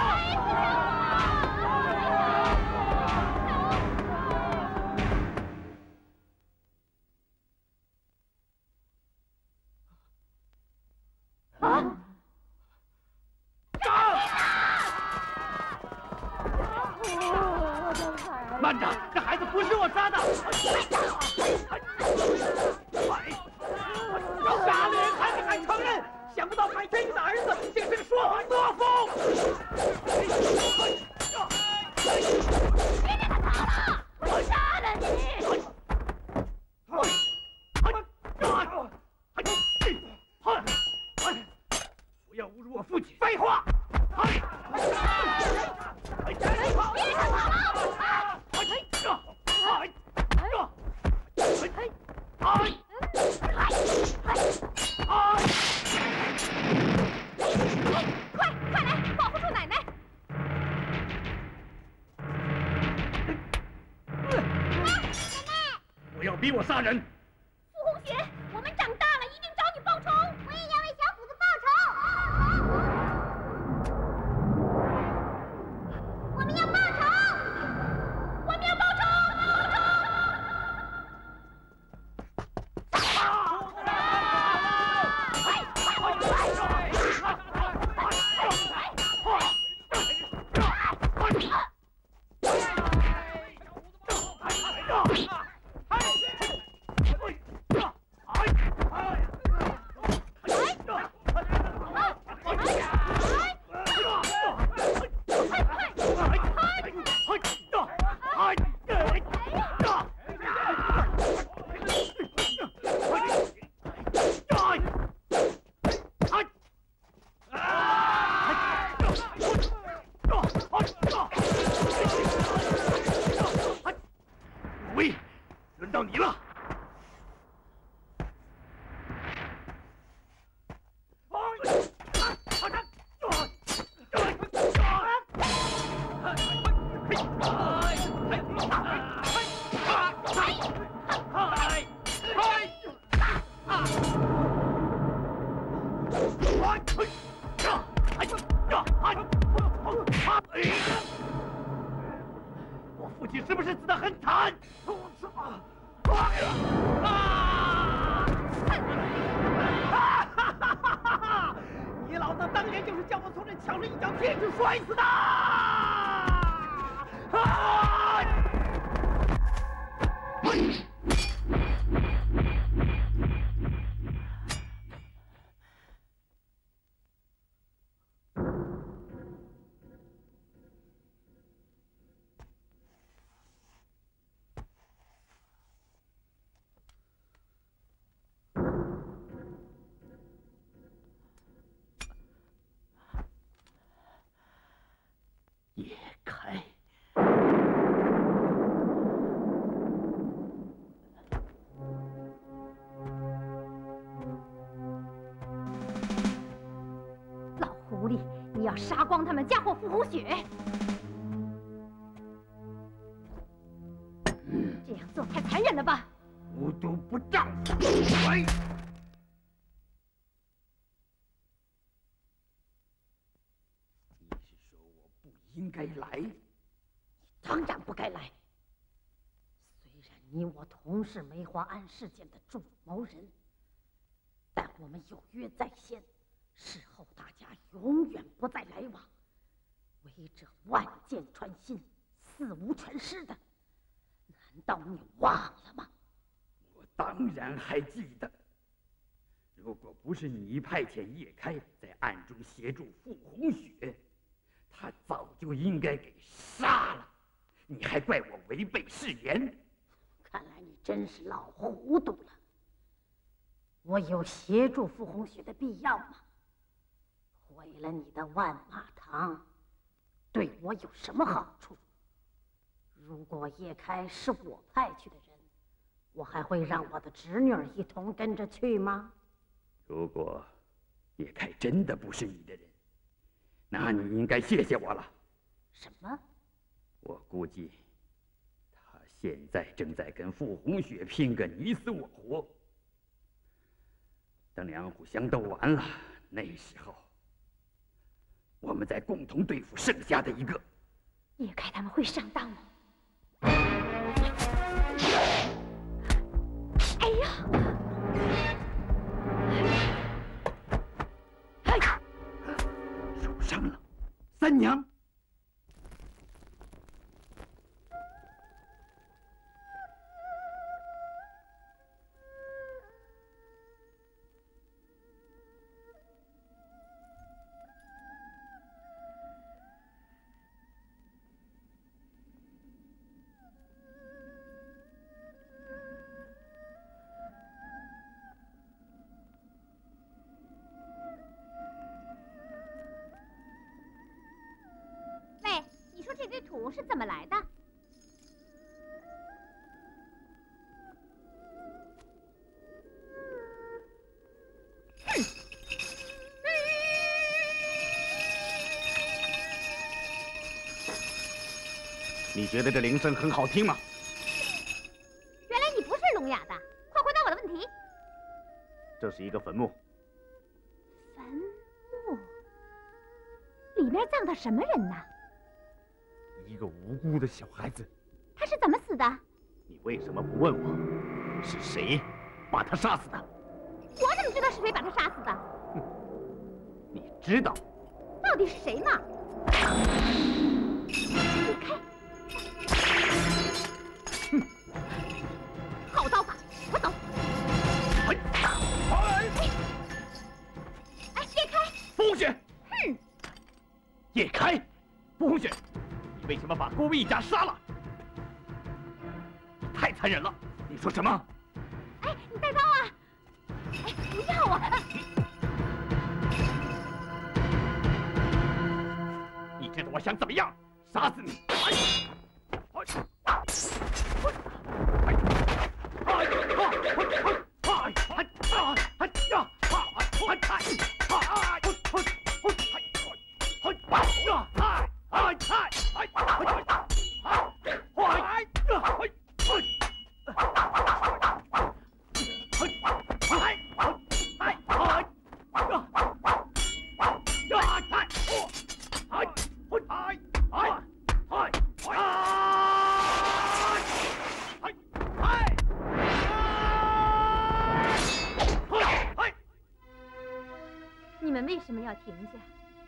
慢着，这孩子不是我杀的！杀了人还你还承认？想不到白天宇的儿子竟是个说话懦夫！别给他跑了！我杀了你！不要侮辱我父亲！废话！快来保护住奶奶！不要逼我杀人！ 傅红雪，我们长大了，一定找你报仇！我也要为小虎子报仇！我们要报仇！我们要报仇！ 我父亲是不是死得很惨？ 你老子当年就是叫我从这墙上一脚踢就摔死的！ 叶开， 老狐狸，你要杀光他们，嫁祸傅红雪。这样做太残忍了吧？ 无毒不丈夫！来。应该来， 你当然不该来。虽然你我同是梅花庵事件的主谋人，但我们有约在先，事后大家永远不再来往。违者万箭穿心，死无全尸的，难道你忘了吗？ 我当然还记得。如果不是你派遣叶开在暗中协助傅红雪，他早就应该给杀了，你还怪我违背誓言？ 看来你真是老糊涂了。我有协助傅红雪的必要吗？毁了你的万马堂，对我有什么好处？如果叶开是我派去的人，我还会让我的侄女儿一同跟着去吗？ 如果叶开真的不是你的人，那你应该谢谢我了。 什么？ 我估计，他现在正在跟傅红雪拼个你死我活。等两虎相斗完了，那时候，我们再共同对付剩下的一个。 叶开他们会上当吗？哎呀！ 受伤了，三娘。 这堆土是怎么来的？ 你觉得这铃声很好听吗？ 原来你不是聋哑的，快回答我的问题。 这是一个坟墓。 坟墓里面葬的什么人呢？ 一个无辜的小孩子。 他是怎么死的？ 你为什么不问我，是谁把他杀死的？ 我怎么知道是谁把他杀死的？ 你知道？ 到底是谁嘛？你开！好刀法，我走。哎，叶开！ 傅红雪！ 哼！ 叶开！傅红雪！你为什么把郭威一家杀了？你太残忍了！你说什么？ 哎，你带刀啊！哎，不要啊！ 你知道我想怎么样？杀死你！ 们为什么要停下？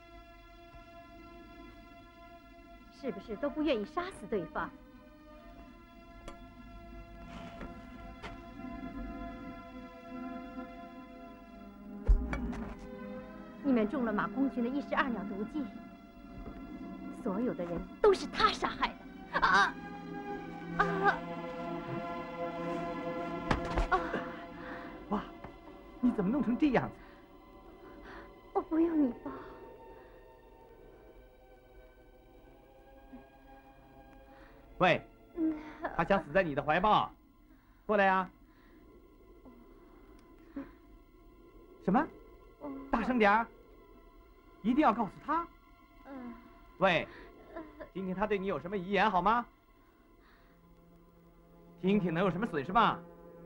是不是都不愿意杀死对方？你们中了马公爵的112鸟毒计，所有的人都是他杀害的。啊！ 哇，你怎么弄成这样子？ 我不用你抱。 喂，他想死在你的怀抱，过来呀！什么？大声点儿！一定要告诉他。喂，听听他对你有什么遗言好吗？听听能有什么损失吗？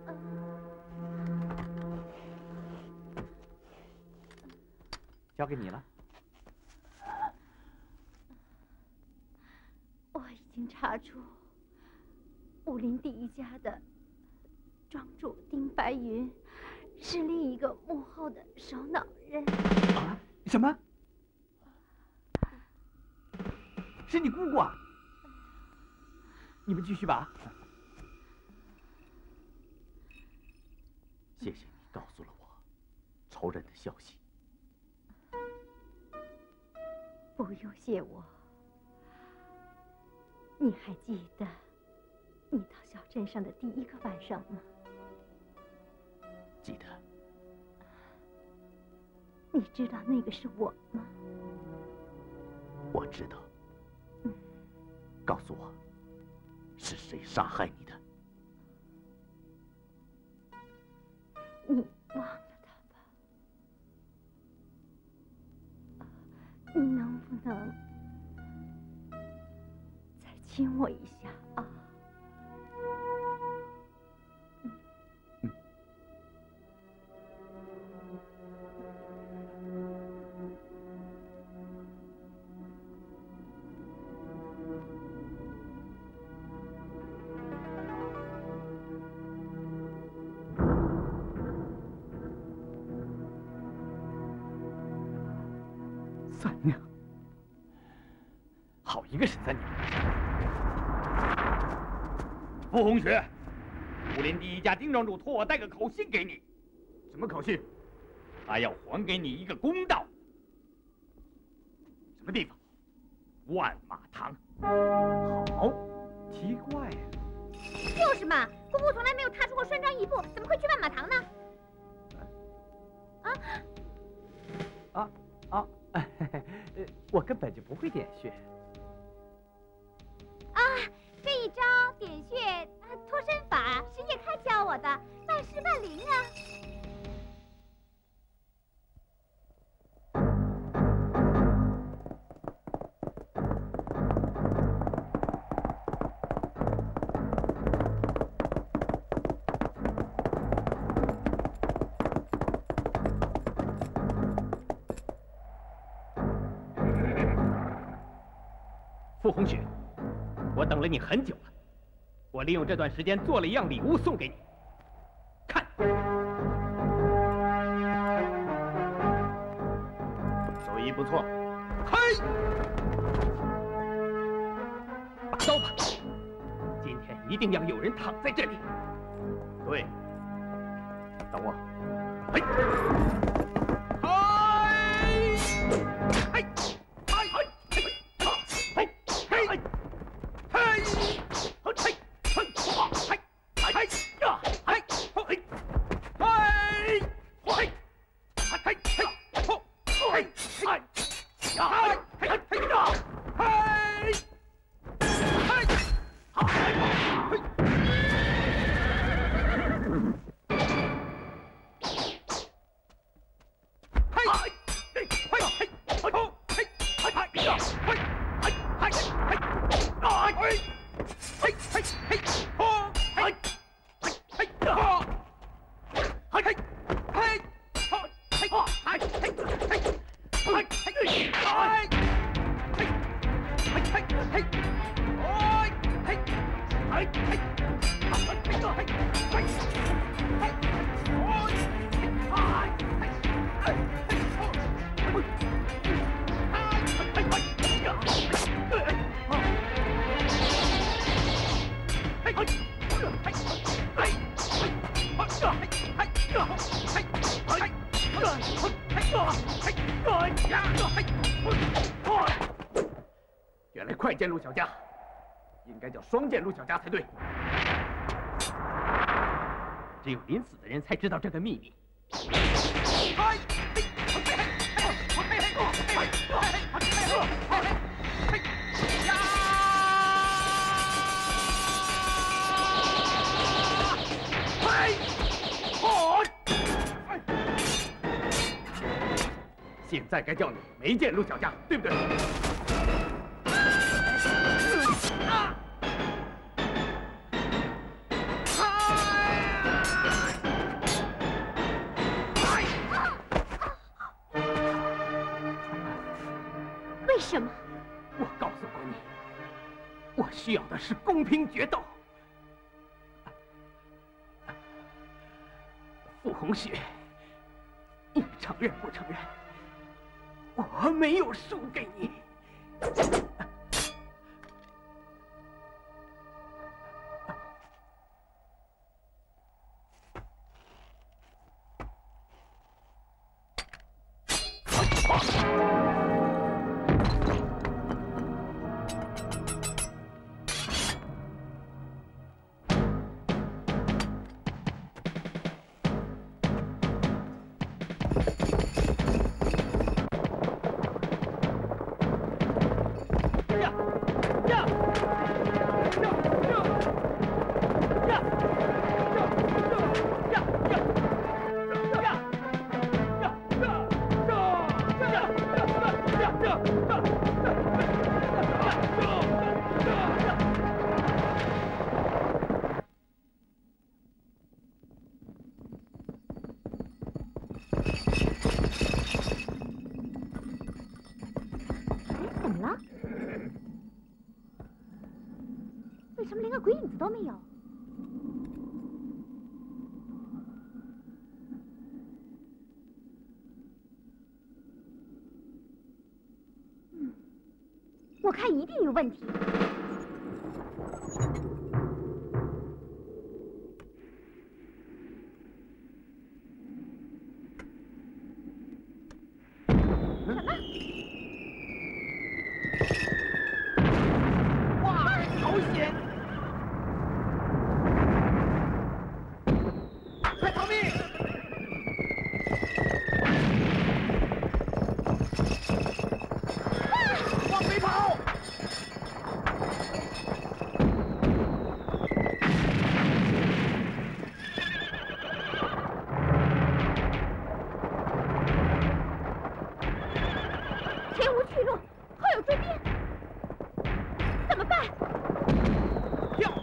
交给你了。 我已经查出武林第一家的庄主丁白云是另一个幕后的首脑人。 啊？什么？是你姑姑啊？你们继续吧。 谢谢你告诉了我仇人的消息。 不用谢我。你还记得你到小镇上的第一个晚上吗？ 记得。 你知道那个是我吗？ 我知道。告诉我，是谁杀害你的？ 你忘了他吧？你能不能再亲我一下啊？ 三娘，好一个沈三娘！ 傅红雪，武林第一家丁庄主托我带个口信给你。 什么口信？ 他要还给你一个公道。 什么地方？ 万马堂。 好，奇怪呀。 就是嘛，姑姑从来没有踏出过栓庄一步，怎么会去万马堂呢？ 我根本就不会点穴。 这一招点穴脱身法是叶开教我的，万事万灵啊！ 傅红雪，我等了你很久了。我利用这段时间做了一样礼物送给你，看， 手艺不错。 嘿，拔刀吧！今天一定要有人躺在这里。 对，等我。 嘿，嘿，嘿，嘿。 原来快剑陆小佳应该叫双剑陆小佳才对。 只有临死的人才知道这个秘密。 现在该叫你没见陆小佳，对不对？ 为什么？ 我告诉过你，我需要的是公平决斗。傅红雪，你承认不承认？我没有输给你。 为什么连个鬼影子都没有？我看一定有问题。什么？ 哇，好险！快逃命！往回跑！ 前无去路，后有追兵，怎么办？ 跳！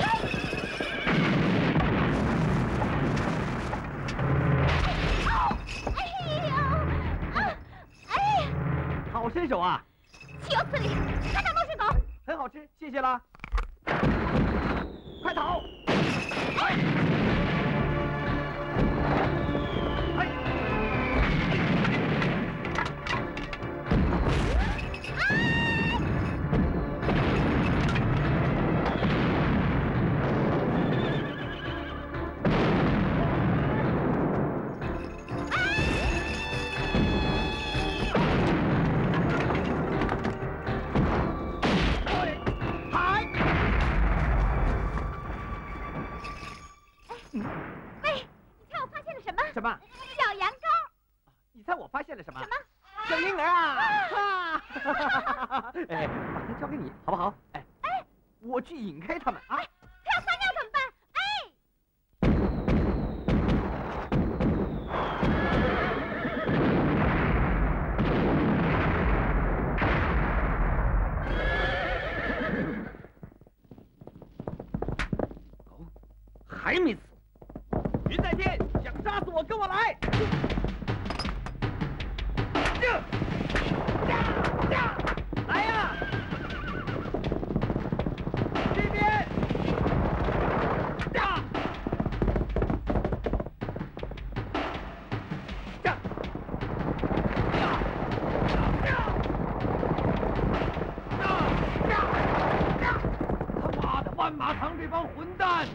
好身手啊！ 岂有此理！看他冒水狗， 很好吃，谢谢啦！快逃！什么？ 小羊羔。 你猜我发现了什么？ 什么？ 小婴儿啊！哎，把它交给你，好不好？哎，我去引开他们啊！ 他要撒尿怎么办？ 还没死！云在天，想杀死我，跟我来！来呀！这边！他妈的，万马堂这帮混蛋！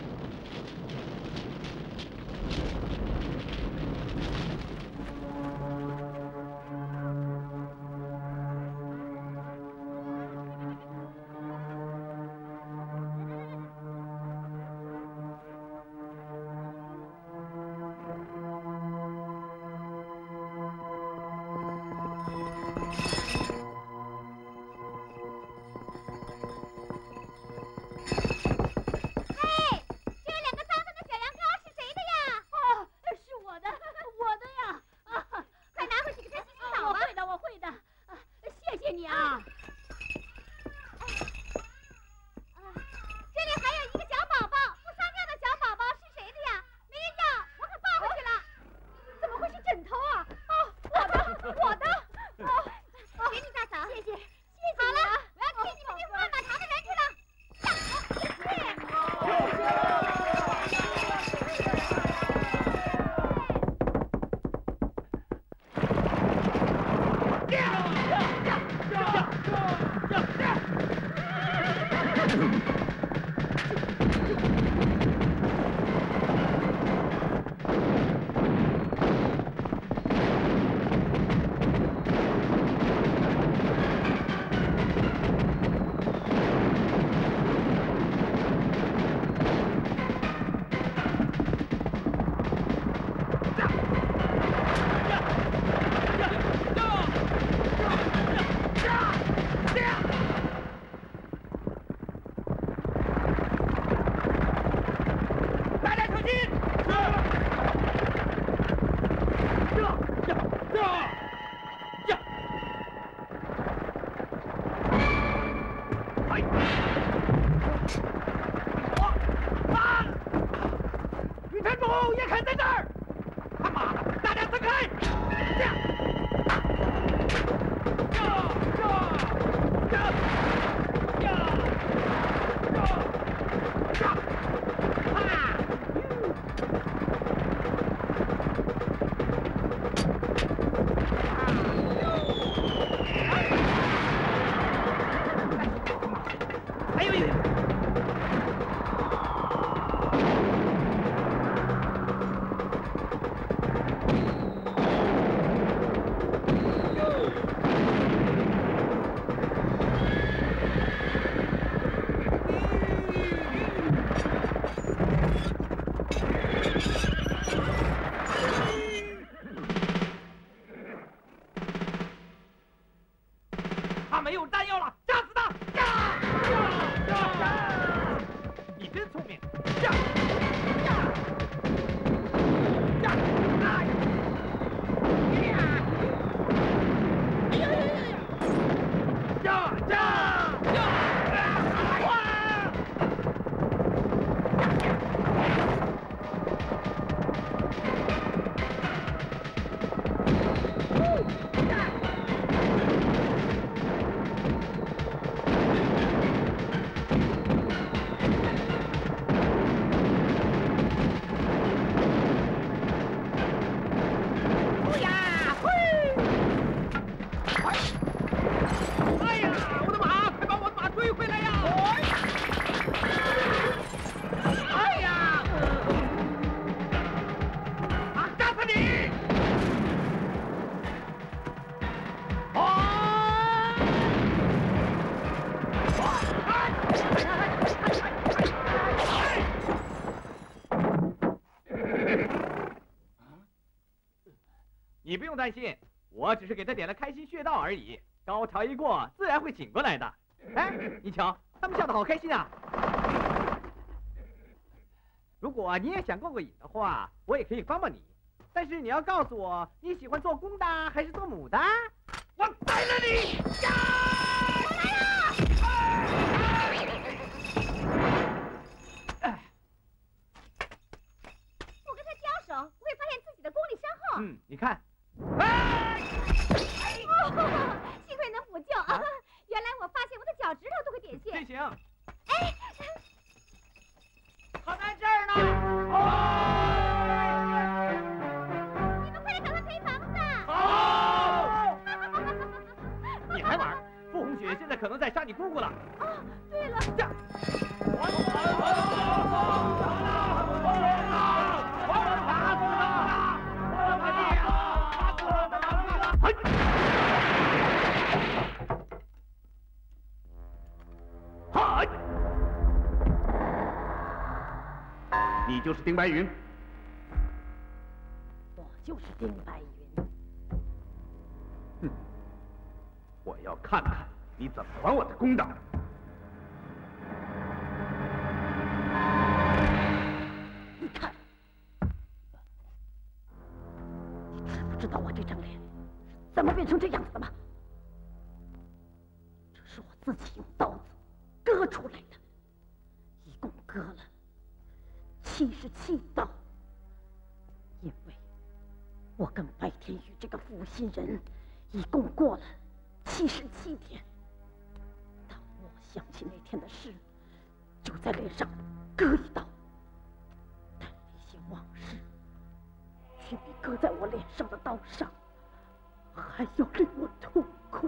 你不用担心，我只是给他点了开心穴道而已，高潮一过，自然会醒过来的。哎，你瞧，他们笑得好开心啊！如果你也想过瘾的话，我也可以帮帮你，但是你要告诉我你喜欢做公的还是做母的？我宰了你！呀！我来了！ 我跟他交手，我会发现自己的功力深厚。 你看。 幸亏能补救啊！原来我发现我的脚趾头都会点穴。 这行。 哎， 他在这儿呢！ 你们快来赶快赔房子！ 好！你还玩？傅红雪现在可能在杀你姑姑了。 哦，对了。 你就是丁白云？ 我就是丁白云。 我要看看你怎么还我的公道。 你看，你知不知道我这张脸是怎么变成这样子的吗？这是我自己用刀子割出来的，一共割了77刀。因为我跟白天宇这个负心人一共过了77天。当我想起那天的事，就在脸上割一刀，但那些往事却比割在我脸上的刀上还要令我痛苦。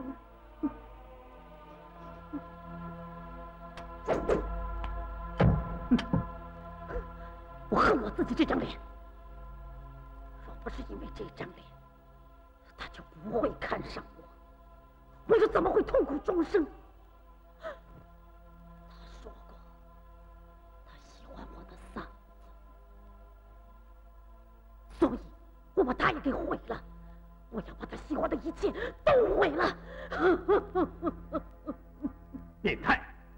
我恨我自己这张脸。若不是因为这张脸，他就不会看上我，我又怎么会痛苦终生？他说过，他喜欢我的嗓子，所以我把他也给毁了。我要把他喜欢的一切都毁了。 变态！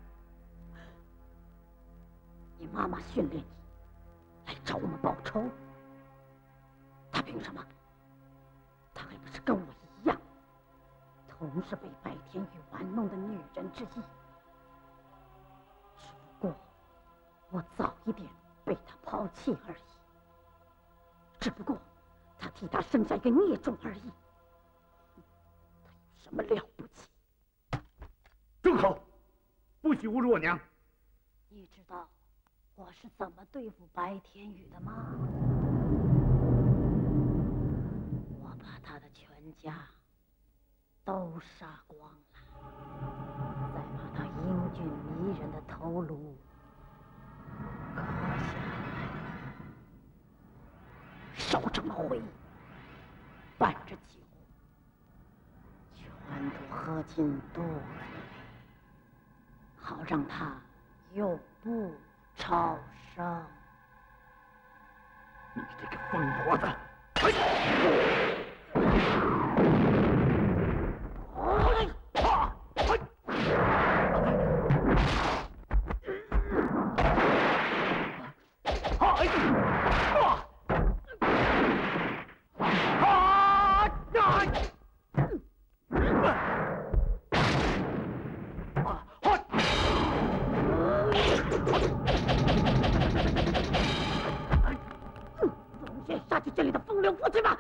你妈妈训练你来找我们报仇，她凭什么？她还不是跟我一样，同是被白天宇玩弄的女人之一。只不过我早一点被他抛弃而已。只不过他替他生下一个孽种而已。他有什么了不起？ 住口！不许侮辱我娘！ 你知道我是怎么对付白天宇的吗？我把他的全家都杀光了，再把他英俊迷人的头颅割下来，烧成了灰，拌着酒，全都喝进肚子里，好让他永不超生。 你这个疯婆子！ 杀去这里的风流夫妻吧！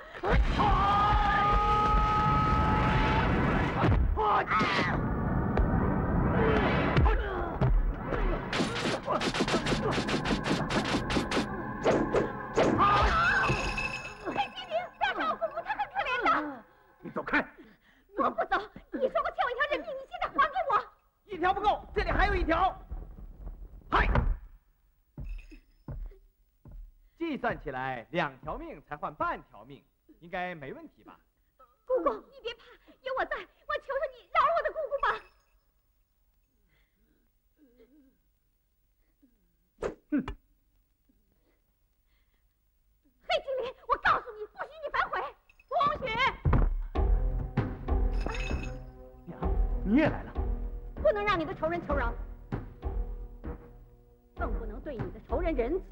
黑精灵，不要杀我姑姑，她很可怜的。 你走开！ 我不走，你说过欠我一条人命，你现在还给我。 一条不够，这里还有一条。嗨！ 计算起来，2条命才换半条命，应该没问题吧？ 姑姑，你别怕，有我在，我求求你饶了我的姑姑吧。 哼！ 黑精灵，我告诉你，不许你反悔。风雪， 娘，你也来了。 不能让你的仇人求饶，更不能对你的仇人仁慈。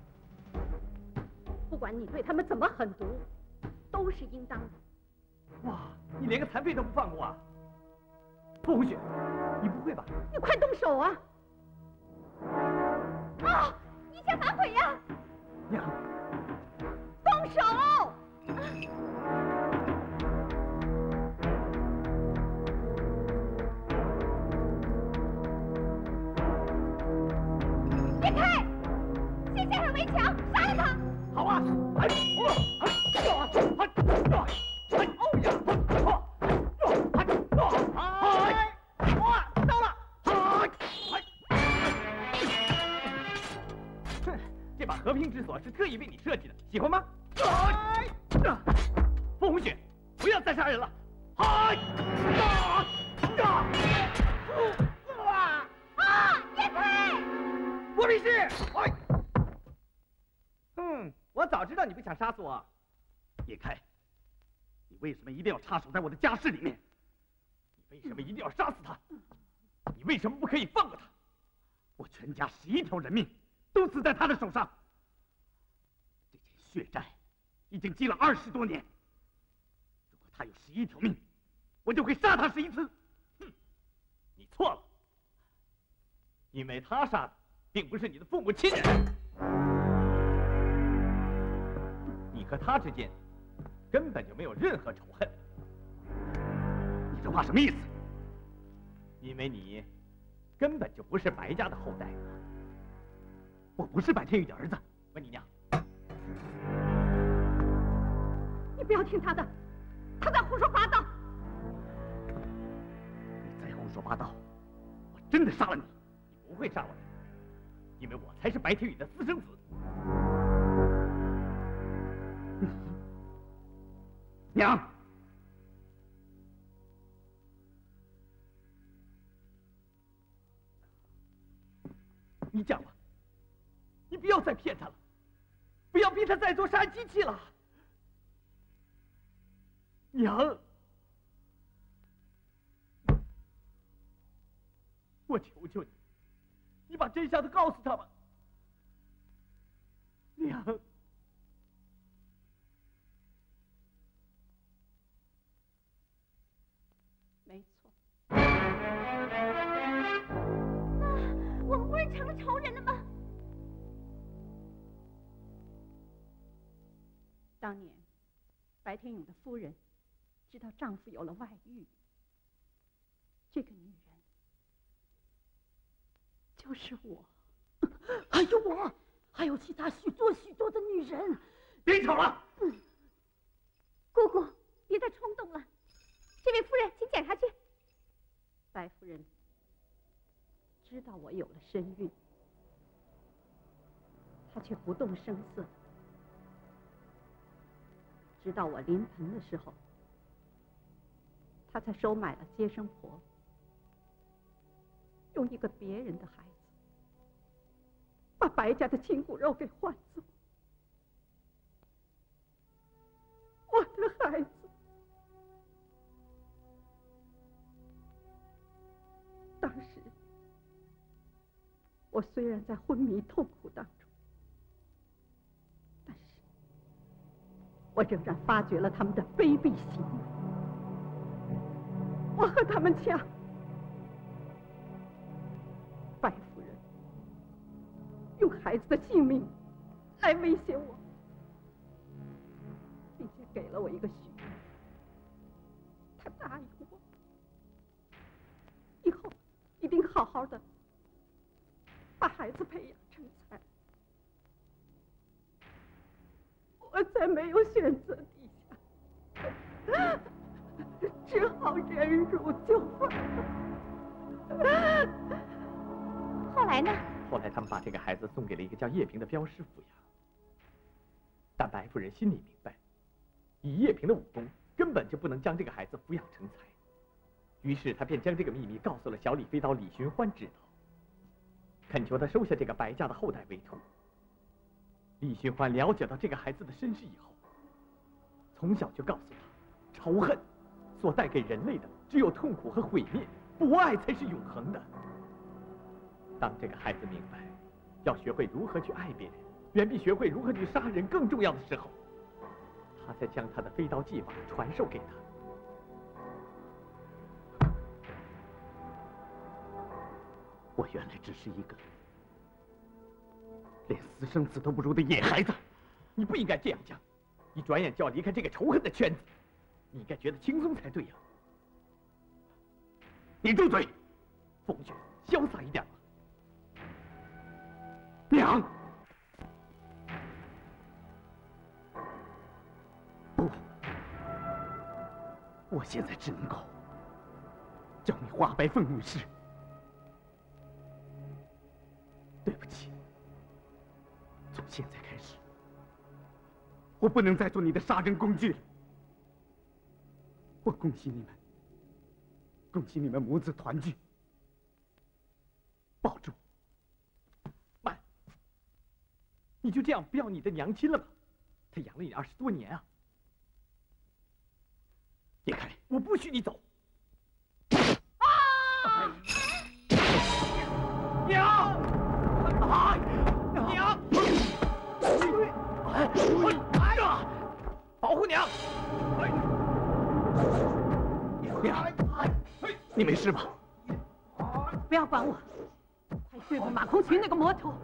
不管你对他们怎么狠毒，都是应当的。 哇，你连个残废都不放过啊！风雪，你不会吧？ 你快动手啊！ 啊！你想反悔呀？ 娘， 动手！别开！先下手为强，杀了他！ 好啊！ 到了！ 哼，这把和平之锁是特意为你设计的，喜欢吗？风红雪，不要再杀人了！ 别开！ 我没事。我早知道你不想杀死我。 叶开，你为什么一定要插手在我的家事里面？你为什么一定要杀死他？你为什么不可以放过他？ 我全家11条人命都死在他的手上，这件血债已经积了20多年。如果他有11条命，我就会杀他11次。 哼，你错了，因为他杀的并不是你的父母亲人，你和他之间根本就没有任何仇恨。 你这话什么意思？ 因为你根本就不是白家的后代。 我不是白天宇的儿子。 问你娘， 你不要听他的，他在胡说八道。 你再胡说八道，我真的杀了你。 你不会杀我的，因为我才是白天宇的私生子。 娘。 你讲吧，你不要再骗他了，不要逼他再做杀人机器了。娘，我求求你，你把真相都告诉他吧。娘， 没错。 我们不是成了仇人了吗？ 当年，白天勇的夫人知道丈夫有了外遇，这个女人就是我，还有我，还有其他许多许多的女人。 别吵了！ 姑姑，别再冲动了。这位夫人，请检查去。 白夫人知道我有了身孕，她却不动声色。直到我临盆的时候，她才收买了接生婆，用一个别人的孩子，把白家的亲骨肉给换走。我的孩子，当时我虽然在昏迷痛苦当中，但是我仍然发觉了他们的卑鄙行为。我和他们抢，白夫人用孩子的性命来威胁我，并且给了我一个许愿，她答应我以后一定好好的把孩子培养成才。我在没有选择底下，只好忍辱就范。 后来呢？ 后来他们把这个孩子送给了一个叫叶平的镖师抚养，但白夫人心里明白，以叶平的武功，根本就不能将这个孩子抚养成才。于是她便将这个秘密告诉了小李飞刀李寻欢知道，恳求他收下这个白家的后代为徒。李寻欢了解到这个孩子的身世以后，从小就告诉他，仇恨所带给人类的只有痛苦和毁灭，不爱才是永恒的。当这个孩子明白要学会如何去爱别人，远比学会如何去杀人更重要的时候，他才将他的飞刀技法传授给他。 我原来只是一个连私生子都不如的野孩子。 你不应该这样讲，你转眼就要离开这个仇恨的圈子，你应该觉得轻松才对呀。 你住嘴！ 风雪，潇洒一点吧。 娘，不，我现在只能够叫你华白凤女士。对不起，从现在开始，我不能再做你的杀人工具了。我恭喜你们，恭喜你们母子团聚。保重。 慢，你就这样不要你的娘亲了吗？她养了你20多年啊！ 别开， 我不许你走。 保护娘！娘，你没事吧？ 不要管我，快对付马空群那个魔头！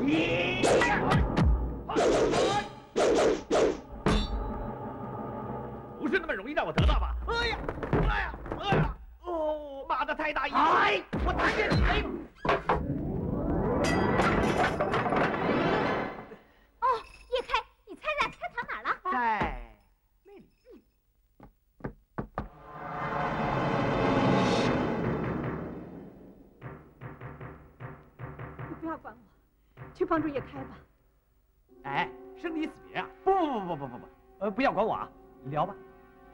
不是那么容易让我得到吧？哎呀！哦，妈的，太大意了！哎，我打见你！ 哦，叶开，你猜猜他藏哪儿了？ 在那里。 你不要管我，去帮助叶开吧。 哎，生离死别啊！不，不要管我啊，聊吧。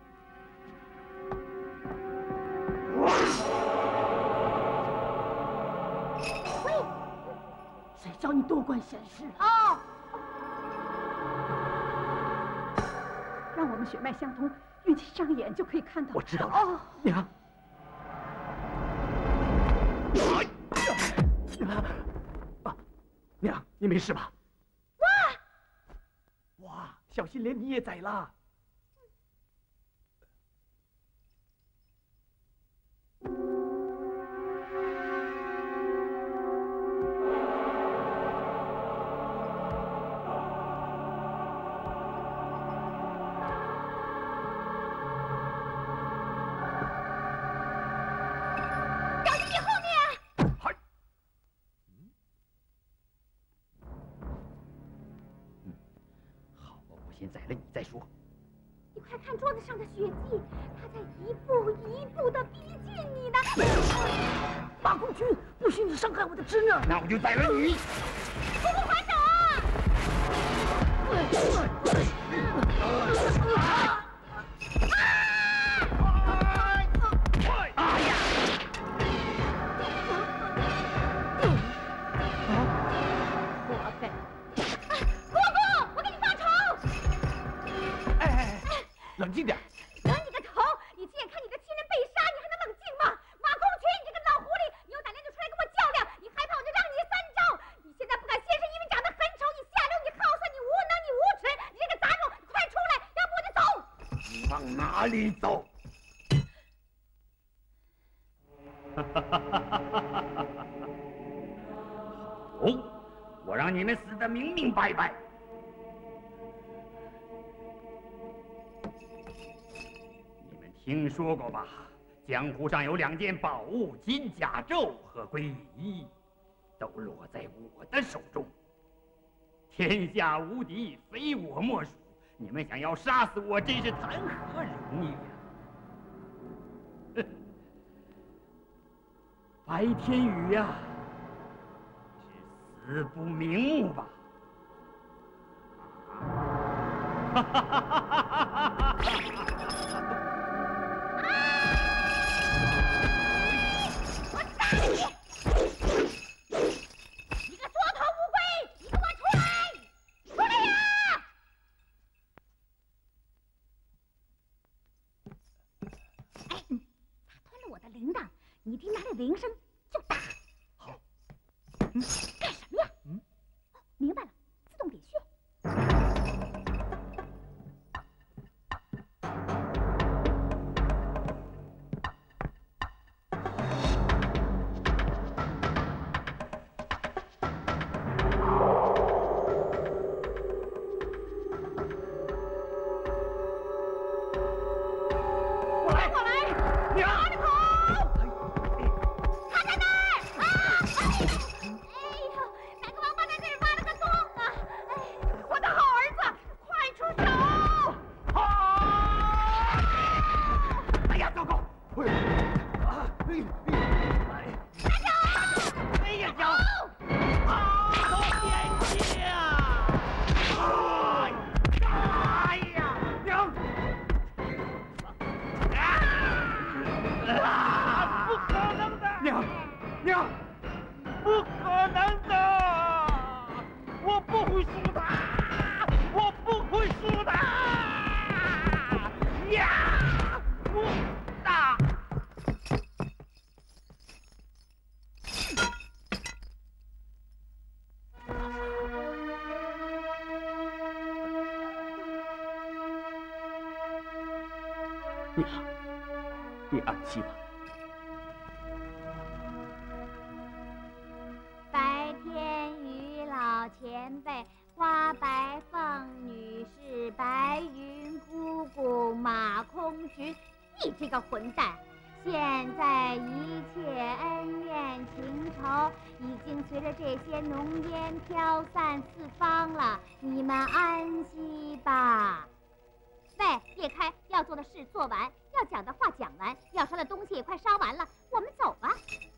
喂，谁叫你多管闲事了？ 哦， 让我们血脉相通，运气上眼就可以看到。 我知道了。 哦， 娘。娘，你没事吧？哇，小心连你也宰了。 先宰了你再说。 你快看桌子上的血迹，他在一步一步地逼近你呢。 马空群，不许你伤害我的侄女！ 那我就宰了你！ 公公还手啊！ 冷静点！ 冷你个头！你亲眼看你的亲人被杀，你还能冷静吗？马空群，你这个老狐狸，你有胆量就出来跟我较量！你害怕我就让你3招！你现在不敢现身，因为长得很丑，你下流，你好色，你无能，你无耻！你这个杂种，你快出来，要不我就走！ 你往哪里走？好，我让你们死得明明白白！听说过吧？江湖上有2件宝物，金甲胄和龟仪，都落在我的手中。天下无敌，非我莫属。你们想要杀死我，真是谈何容易呀！白天宇呀，是死不瞑目吧？哈哈哈哈哈哈！ 你个缩头乌龟，你给我出来！出来呀！哎，他吞了我的铃铛，你一听哪里铃声就打。 好。 干什么呀？明白了，自动点穴。 好，别安息吧。 白天与老前辈，花白凤女士，白云姑姑，马空群，你这个混蛋！现在一切恩怨情仇已经随着这些浓烟飘散四方了，你们安息吧。喂，叶开，要做的事做完，要讲的话讲完，要烧的东西也快烧完了，我们走吧。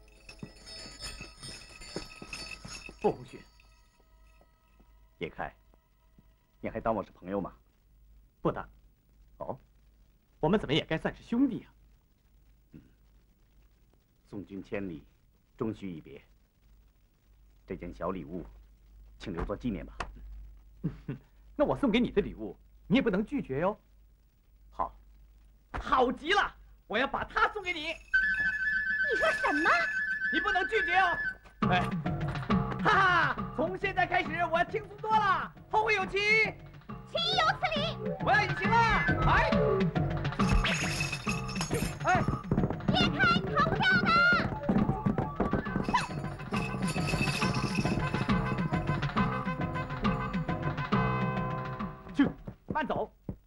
傅红雪，叶开，你还当我是朋友吗？ 不当。 哦， 我们怎么也该算是兄弟啊。 送君千里，终须一别。这件小礼物，请留作纪念吧。 那我送给你的礼物，你也不能拒绝哟。 好， 好极了！我要把它送给你。 你说什么？ 你不能拒绝哦。哎，哈哈！从现在开始，我要轻松多了。后会有期。 岂有此理！ 我要隐形了。哎，哎， 叶开，逃不掉的。 去，慢走。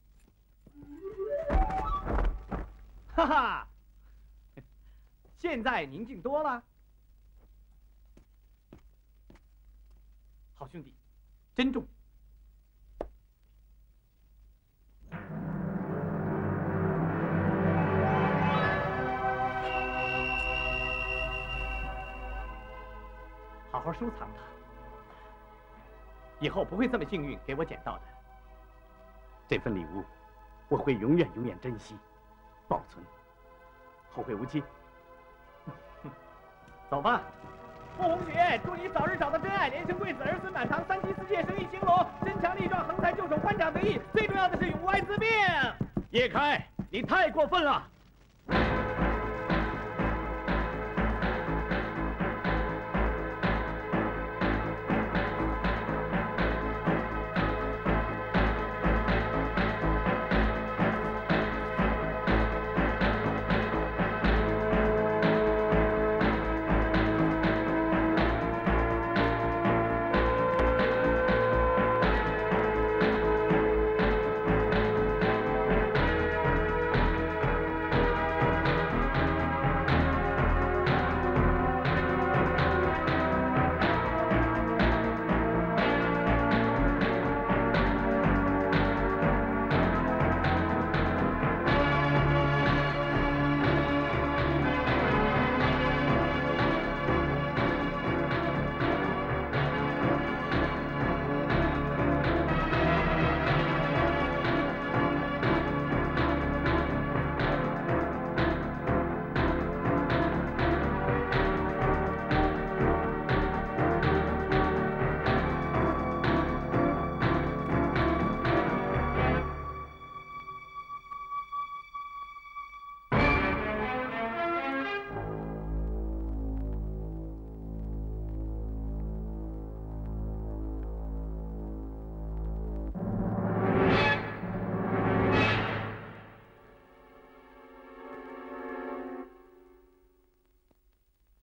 哈哈，现在宁静多了。好兄弟，珍重。好好收藏它，以后不会这么幸运给我捡到的。 这份礼物，我会永远珍惜、保存，后会无期。 走吧，傅红雪，祝你早日找到真爱，连生贵子，儿孙满堂，三妻四妾，生意兴隆，身强力壮，横财就手，官长得意，最重要的是永无艾滋病。 叶开，你太过分了！